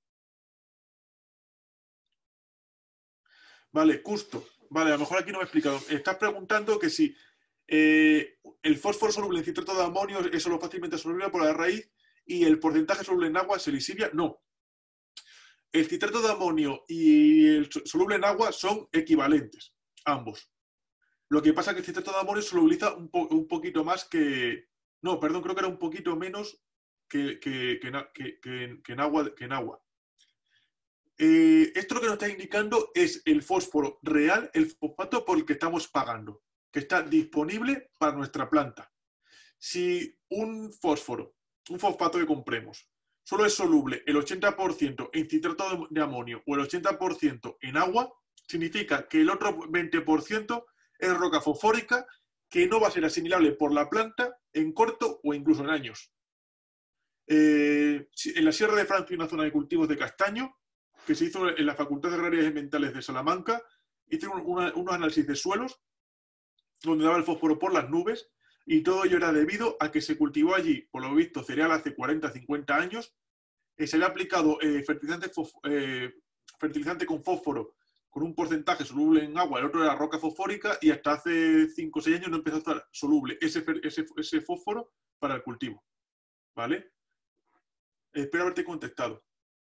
Vale, Custo. Vale, a lo mejor aquí no me he explicado. Estás preguntando que si eh, el fósforo soluble en citrato de amonio es solo fácilmente soluble por la raíz y el porcentaje soluble en agua se lisibia. No. El citrato de amonio y el soluble en agua son equivalentes, ambos. Lo que pasa es que el citrato de amonio solubiliza un, po un poquito más que... No, perdón, creo que era un poquito menos que, que, que, que, que, que en agua. Que en agua. Eh, esto lo que nos está indicando es el fósforo real, el fosfato por el que estamos pagando, que está disponible para nuestra planta. Si un fósforo, un fosfato que compremos, solo es soluble el ochenta por ciento en citrato de amonio o el ochenta por ciento en agua, significa que el otro veinte por ciento es roca fosfórica que no va a ser asimilable por la planta en corto o incluso en años. Eh, en la Sierra de Francia hay una zona de cultivos de castaño que se hizo en la Facultad de Agrarias y Ambientales de Salamanca. Hicieron una, unos análisis de suelos donde daba el fósforo por las nubes y todo ello era debido a que se cultivó allí, por lo visto, cereal hace cuarenta a cincuenta años. Eh, se le ha aplicado eh, fertilizante, eh, fertilizante con fósforo con un porcentaje soluble en agua, el otro era roca fosfórica y hasta hace cinco o seis años no empezó a estar soluble ese, ese, ese fósforo para el cultivo. ¿Vale? Espero haberte contestado.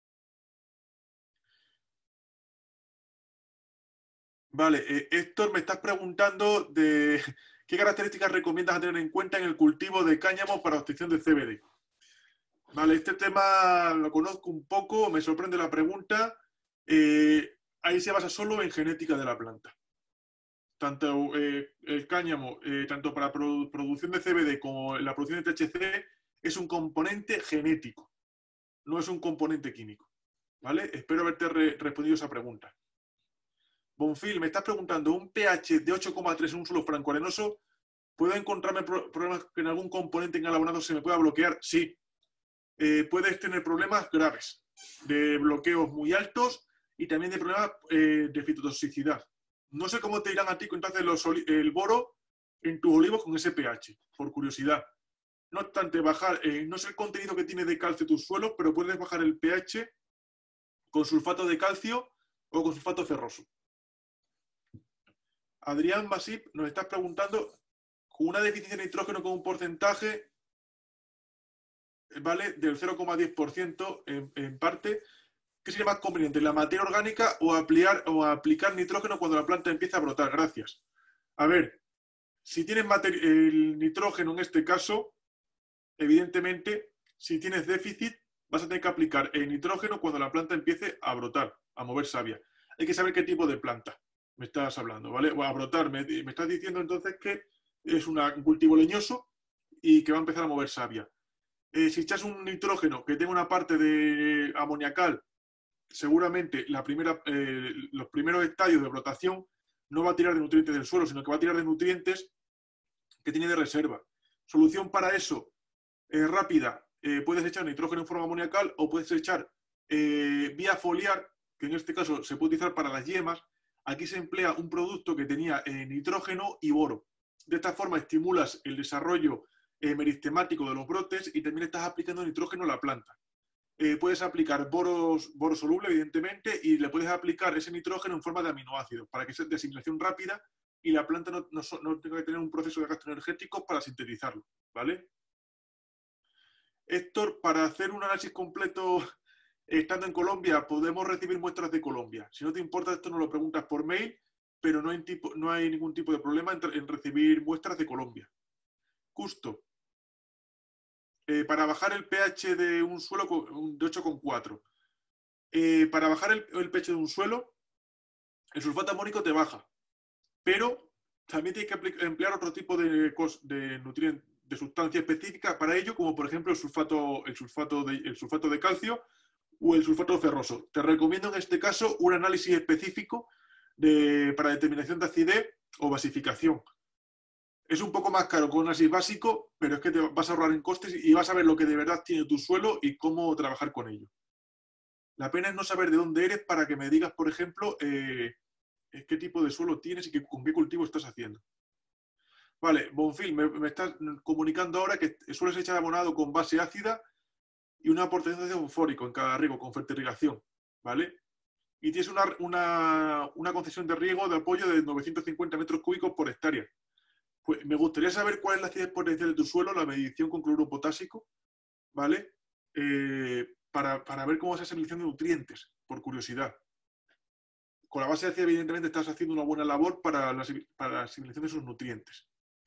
Vale, eh, Héctor, me estás preguntando de qué características recomiendas tener en cuenta en el cultivo de cáñamo para obtención de C B D. Vale, este tema lo conozco un poco, me sorprende la pregunta. Eh, ahí se basa solo en genética de la planta. Tanto eh, el cáñamo, eh, tanto para produ producción de C B D como la producción de T H C, es un componente genético, no es un componente químico. ¿Vale? Espero haberte re respondido esa pregunta. Bonfil, me estás preguntando, ¿un pH de ocho coma tres en un suelo franco-arenoso, ¿puedo encontrarme pro problemas que en algún componente en el abonado se me pueda bloquear? Sí. Eh, puedes tener problemas graves, de bloqueos muy altos y también de problemas eh, de fitotoxicidad. No sé cómo te irán a ti entonces los el boro en tus olivos con ese pH, por curiosidad. No obstante, bajar, eh, no sé el contenido que tiene de calcio tus suelos, pero puedes bajar el pH con sulfato de calcio o con sulfato ferroso. Adrián Basip nos está preguntando, con una deficiencia de nitrógeno con un porcentaje, ¿vale?, del cero coma diez por ciento en, en parte, ¿qué sería más conveniente, la materia orgánica o, aplicar, o aplicar nitrógeno cuando la planta empieza a brotar? Gracias. A ver, si tienes el nitrógeno en este caso, evidentemente, si tienes déficit, vas a tener que aplicar el nitrógeno cuando la planta empiece a brotar, a mover savia. Hay que saber qué tipo de planta me estás hablando, ¿vale? O a brotar. Me, me estás diciendo entonces que es una, un cultivo leñoso y que va a empezar a mover savia. Eh, si echas un nitrógeno que tenga una parte de amoniacal, seguramente la primera, eh, los primeros estadios de brotación no va a tirar de nutrientes del suelo, sino que va a tirar de nutrientes que tiene de reserva. Solución para eso, eh, rápida, eh, puedes echar nitrógeno en forma amoniacal o puedes echar eh, vía foliar, que en este caso se puede utilizar para las yemas. Aquí se emplea un producto que tenía eh, nitrógeno y boro. De esta forma estimulas el desarrollo eh, meristemático de los brotes y también estás aplicando nitrógeno a la planta. Eh, puedes aplicar boros, boro soluble, evidentemente, y le puedes aplicar ese nitrógeno en forma de aminoácidos para que sea de asimilación rápida y la planta no, no, no tenga que tener un proceso de gasto energético para sintetizarlo, ¿vale? Héctor, para hacer un análisis completo estando en Colombia, podemos recibir muestras de Colombia. Si no te importa, esto nos lo preguntas por mail, pero no hay, tipo, no hay ningún tipo de problema en, en recibir muestras de Colombia. Justo. Eh, para bajar el pH de un suelo de ocho coma cuatro. Eh, para bajar el, el pH de un suelo, el sulfato amónico te baja, pero también tienes que emplear otro tipo de, de nutrientes, de sustancia específica para ello, como por ejemplo el sulfato, el sulfato, de, el sulfato de calcio o el sulfato ferroso. Te recomiendo en este caso un análisis específico de, para determinación de acidez o basificación. Es un poco más caro con un análisis básico, pero es que te vas a ahorrar en costes y vas a ver lo que de verdad tiene tu suelo y cómo trabajar con ello. La pena es no saber de dónde eres para que me digas, por ejemplo, eh, qué tipo de suelo tienes y que, con qué cultivo estás haciendo. Vale, Bonfil, me, me estás comunicando ahora que sueles echar abonado con base ácida y una aportación de fosfórico en cada riego con fertirrigación, ¿vale? Y tienes una, una, una concesión de riego de apoyo de novecientos cincuenta metros cúbicos por hectárea. Pues me gustaría saber cuál es la acidez potencial de tu suelo, la medición con cloruro potásico, ¿vale? Eh, para, para ver cómo es esa selección de nutrientes, por curiosidad. Con la base ácida, evidentemente, estás haciendo una buena labor para la, para la asimilación de sus nutrientes.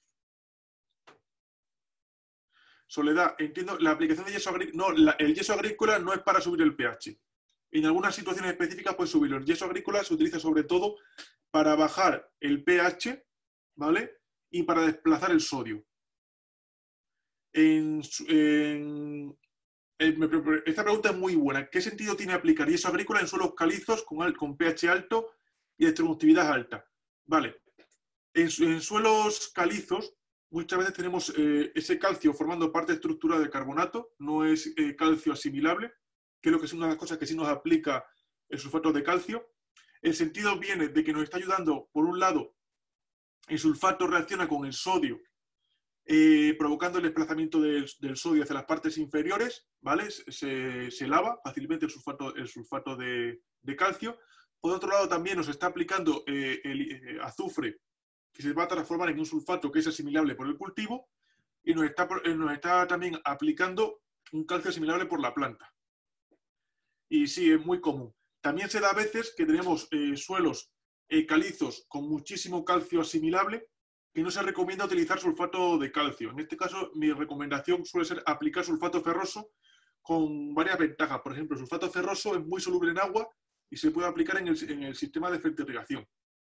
Soledad, entiendo, la aplicación de yeso agrícola, no, la, el yeso agrícola no es para subir el pH. En algunas situaciones específicas puedes subirlo. El yeso agrícola se utiliza sobre todo para bajar el pH, ¿vale? Y para desplazar el sodio. En, en, en, esta pregunta es muy buena. ¿Qué sentido tiene aplicar yeso agrícola en suelos calizos con, con pH alto y extractividad alta? Vale. En, en suelos calizos muchas veces tenemos eh, ese calcio formando parte estructural del carbonato, no es eh, calcio asimilable, que es lo que es una de las cosas que sí nos aplica el sulfato de calcio. El sentido viene de que nos está ayudando, por un lado, el sulfato reacciona con el sodio, eh, provocando el desplazamiento del, del sodio hacia las partes inferiores, ¿vale? Se, se lava fácilmente el sulfato, el sulfato de, de calcio. Por otro lado, también nos está aplicando eh, el eh, azufre, que se va a transformar en un sulfato que es asimilable por el cultivo, y nos está, nos está también aplicando un calcio asimilable por la planta. Y sí, es muy común. También se da a veces que tenemos eh, suelos eh, calizos con muchísimo calcio asimilable, que no se recomienda utilizar sulfato de calcio. En este caso, mi recomendación suele ser aplicar sulfato ferroso con varias ventajas. Por ejemplo, el sulfato ferroso es muy soluble en agua y se puede aplicar en el, en el sistema de fertilización.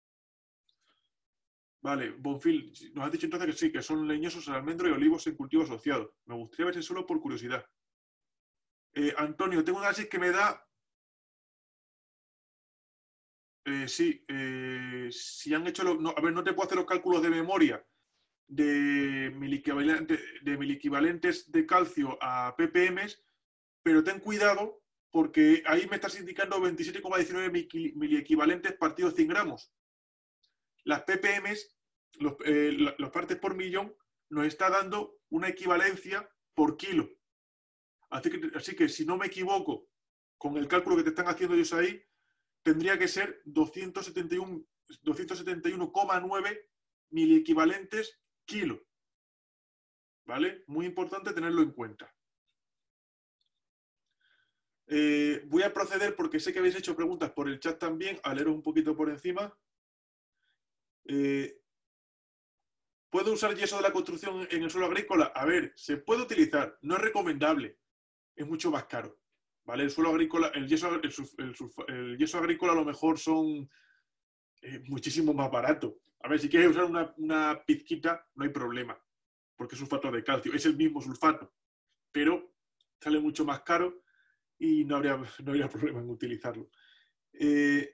Vale, Bonfil, nos has dicho entonces que sí, que son leñosos el almendro y olivos en cultivo asociado. Me gustaría ver si solo por curiosidad. Eh, Antonio, tengo un análisis que me da... Eh, sí, eh, si han hecho... Lo... No, a ver, no te puedo hacer los cálculos de memoria de miliequivalentes de, miliequivalentes de calcio a ppm, pero ten cuidado porque ahí me estás indicando veintisiete coma diecinueve miliequivalentes partidos cien gramos. Las ppm, los, eh, las partes por millón, nos está dando una equivalencia por kilo. Así que, así que si no me equivoco con el cálculo que te están haciendo ellos ahí, tendría que ser doscientos setenta y uno coma nueve miliequivalentes kilo. ¿Vale? Muy importante tenerlo en cuenta. Eh, voy a proceder porque sé que habéis hecho preguntas por el chat también, a leeros un poquito por encima. Eh, ¿Puedo usar yeso de la construcción en el suelo agrícola? A ver, se puede utilizar, no es recomendable, es mucho más caro. ¿Vale? El suelo agrícola, el yeso, el, el, el yeso agrícola a lo mejor son eh, muchísimo más barato. A ver, si quieres usar una, una pizquita, no hay problema, porque es sulfato de calcio, es el mismo sulfato, pero sale mucho más caro y no habría, no habría problema en utilizarlo. Eh,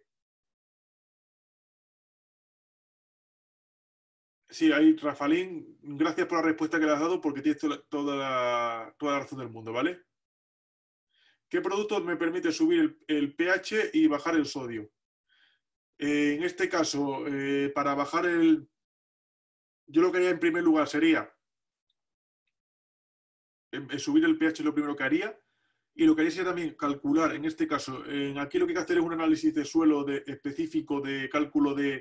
sí, ahí, Rafalín, gracias por la respuesta que le has dado porque tienes toda, toda, la, toda la razón del mundo, ¿vale? ¿Qué producto me permite subir el, el pH y bajar el sodio? Eh, en este caso, eh, para bajar el... Yo lo que haría en primer lugar sería eh, subir el pH, lo primero que haría. Y lo que haría sería también calcular, en este caso, en aquí lo que hay que hacer es un análisis de suelo de, específico de cálculo de,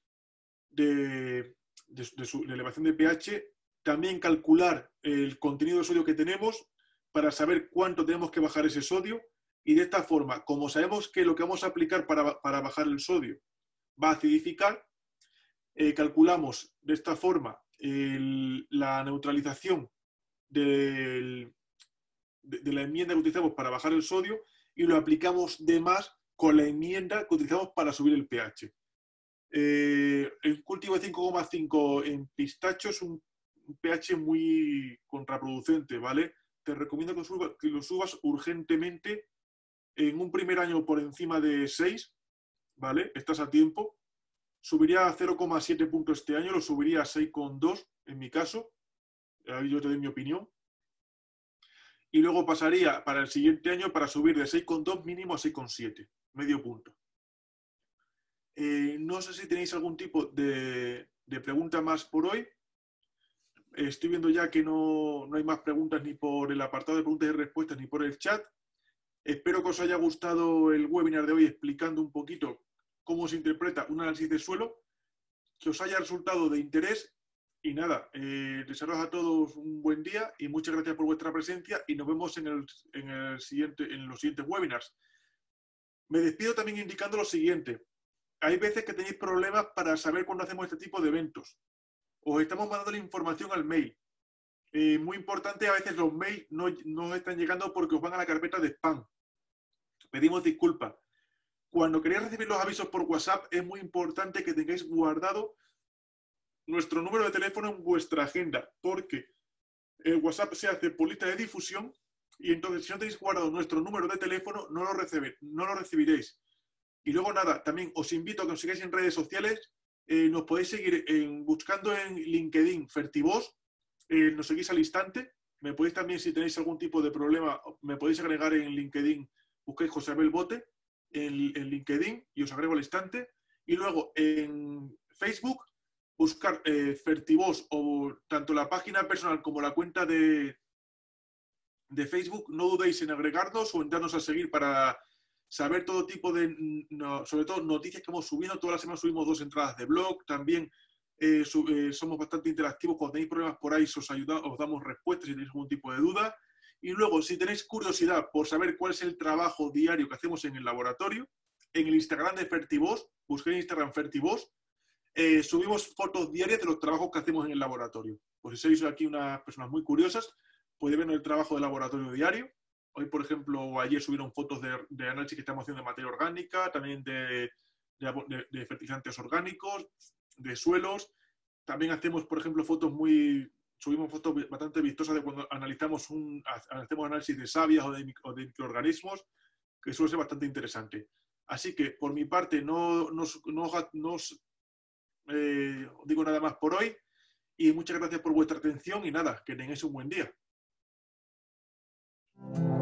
de, de, de, su, de elevación de pH, también calcular el contenido de sodio que tenemos para saber cuánto tenemos que bajar ese sodio y de esta forma, como sabemos que lo que vamos a aplicar para, para bajar el sodio va a acidificar, eh, calculamos de esta forma el, la neutralización del De, de la enmienda que utilizamos para bajar el sodio y lo aplicamos de más con la enmienda que utilizamos para subir el pH. Eh, el cultivo de cinco coma cinco en pistacho es un, un pH muy contraproducente, ¿vale? Te recomiendo que, suba, que lo subas urgentemente en un primer año por encima de seis, ¿vale? Estás a tiempo. Subiría a cero coma siete puntos este año, lo subiría a seis coma dos en mi caso. Ahí yo te doy mi opinión. Y luego pasaría para el siguiente año para subir de seis coma dos mínimo a seis coma siete, medio punto. Eh, no sé si tenéis algún tipo de, de pregunta más por hoy. Eh, estoy viendo ya que no, no hay más preguntas ni por el apartado de preguntas y respuestas ni por el chat. Espero que os haya gustado el webinar de hoy explicando un poquito cómo se interpreta un análisis de suelo, que os haya resultado de interés. Y nada, eh, desearos a todos un buen día y muchas gracias por vuestra presencia y nos vemos en, el, en, el siguiente, en los siguientes webinars. Me despido también indicando lo siguiente. Hay veces que tenéis problemas para saber cuándo hacemos este tipo de eventos. Os estamos mandando la información al mail. Eh, muy importante, a veces los mails no, no os están llegando porque os van a la carpeta de spam. Pedimos disculpas. Cuando queréis recibir los avisos por WhatsApp, es muy importante que tengáis guardado nuestro número de teléfono en vuestra agenda, porque el WhatsApp se hace por lista de difusión y entonces si no tenéis guardado nuestro número de teléfono no lo, recibir, no lo recibiréis. Y luego nada, también os invito a que nos sigáis en redes sociales. Eh, nos podéis seguir en, buscando en LinkedIn Fertivoz, eh, nos seguís al instante. Me podéis también, si tenéis algún tipo de problema, me podéis agregar en LinkedIn, busquéis José Abel Bote en, en LinkedIn y os agrego al instante. Y luego en Facebook, buscar eh, Fertivoz o tanto la página personal como la cuenta de, de Facebook. No dudéis en agregarnos o en darnos a seguir para saber todo tipo de, no, sobre todo noticias que hemos subido. Todas las semanas subimos dos entradas de blog. También eh, sub, eh, somos bastante interactivos. Cuando tenéis problemas por ahí, os, ayuda, os damos respuestas si tenéis algún tipo de duda. Y luego, si tenéis curiosidad por saber cuál es el trabajo diario que hacemos en el laboratorio, en el Instagram de Fertivoz, busqué en Instagram Fertivoz, eh, subimos fotos diarias de los trabajos que hacemos en el laboratorio. Pues si sois aquí unas personas muy curiosas, podéis ver el trabajo de laboratorio diario. Hoy, por ejemplo, o ayer subieron fotos de, de análisis que estamos haciendo de materia orgánica, también de, de, de fertilizantes orgánicos, de suelos. También hacemos, por ejemplo, fotos muy... Subimos fotos bastante vistosas de cuando analizamos un, hacemos análisis de sabias o de, o de microorganismos, que suele ser bastante interesante. Así que, por mi parte, no, no, no, no os eh, digo nada más por hoy. Y muchas gracias por vuestra atención y nada, que tengáis un buen día.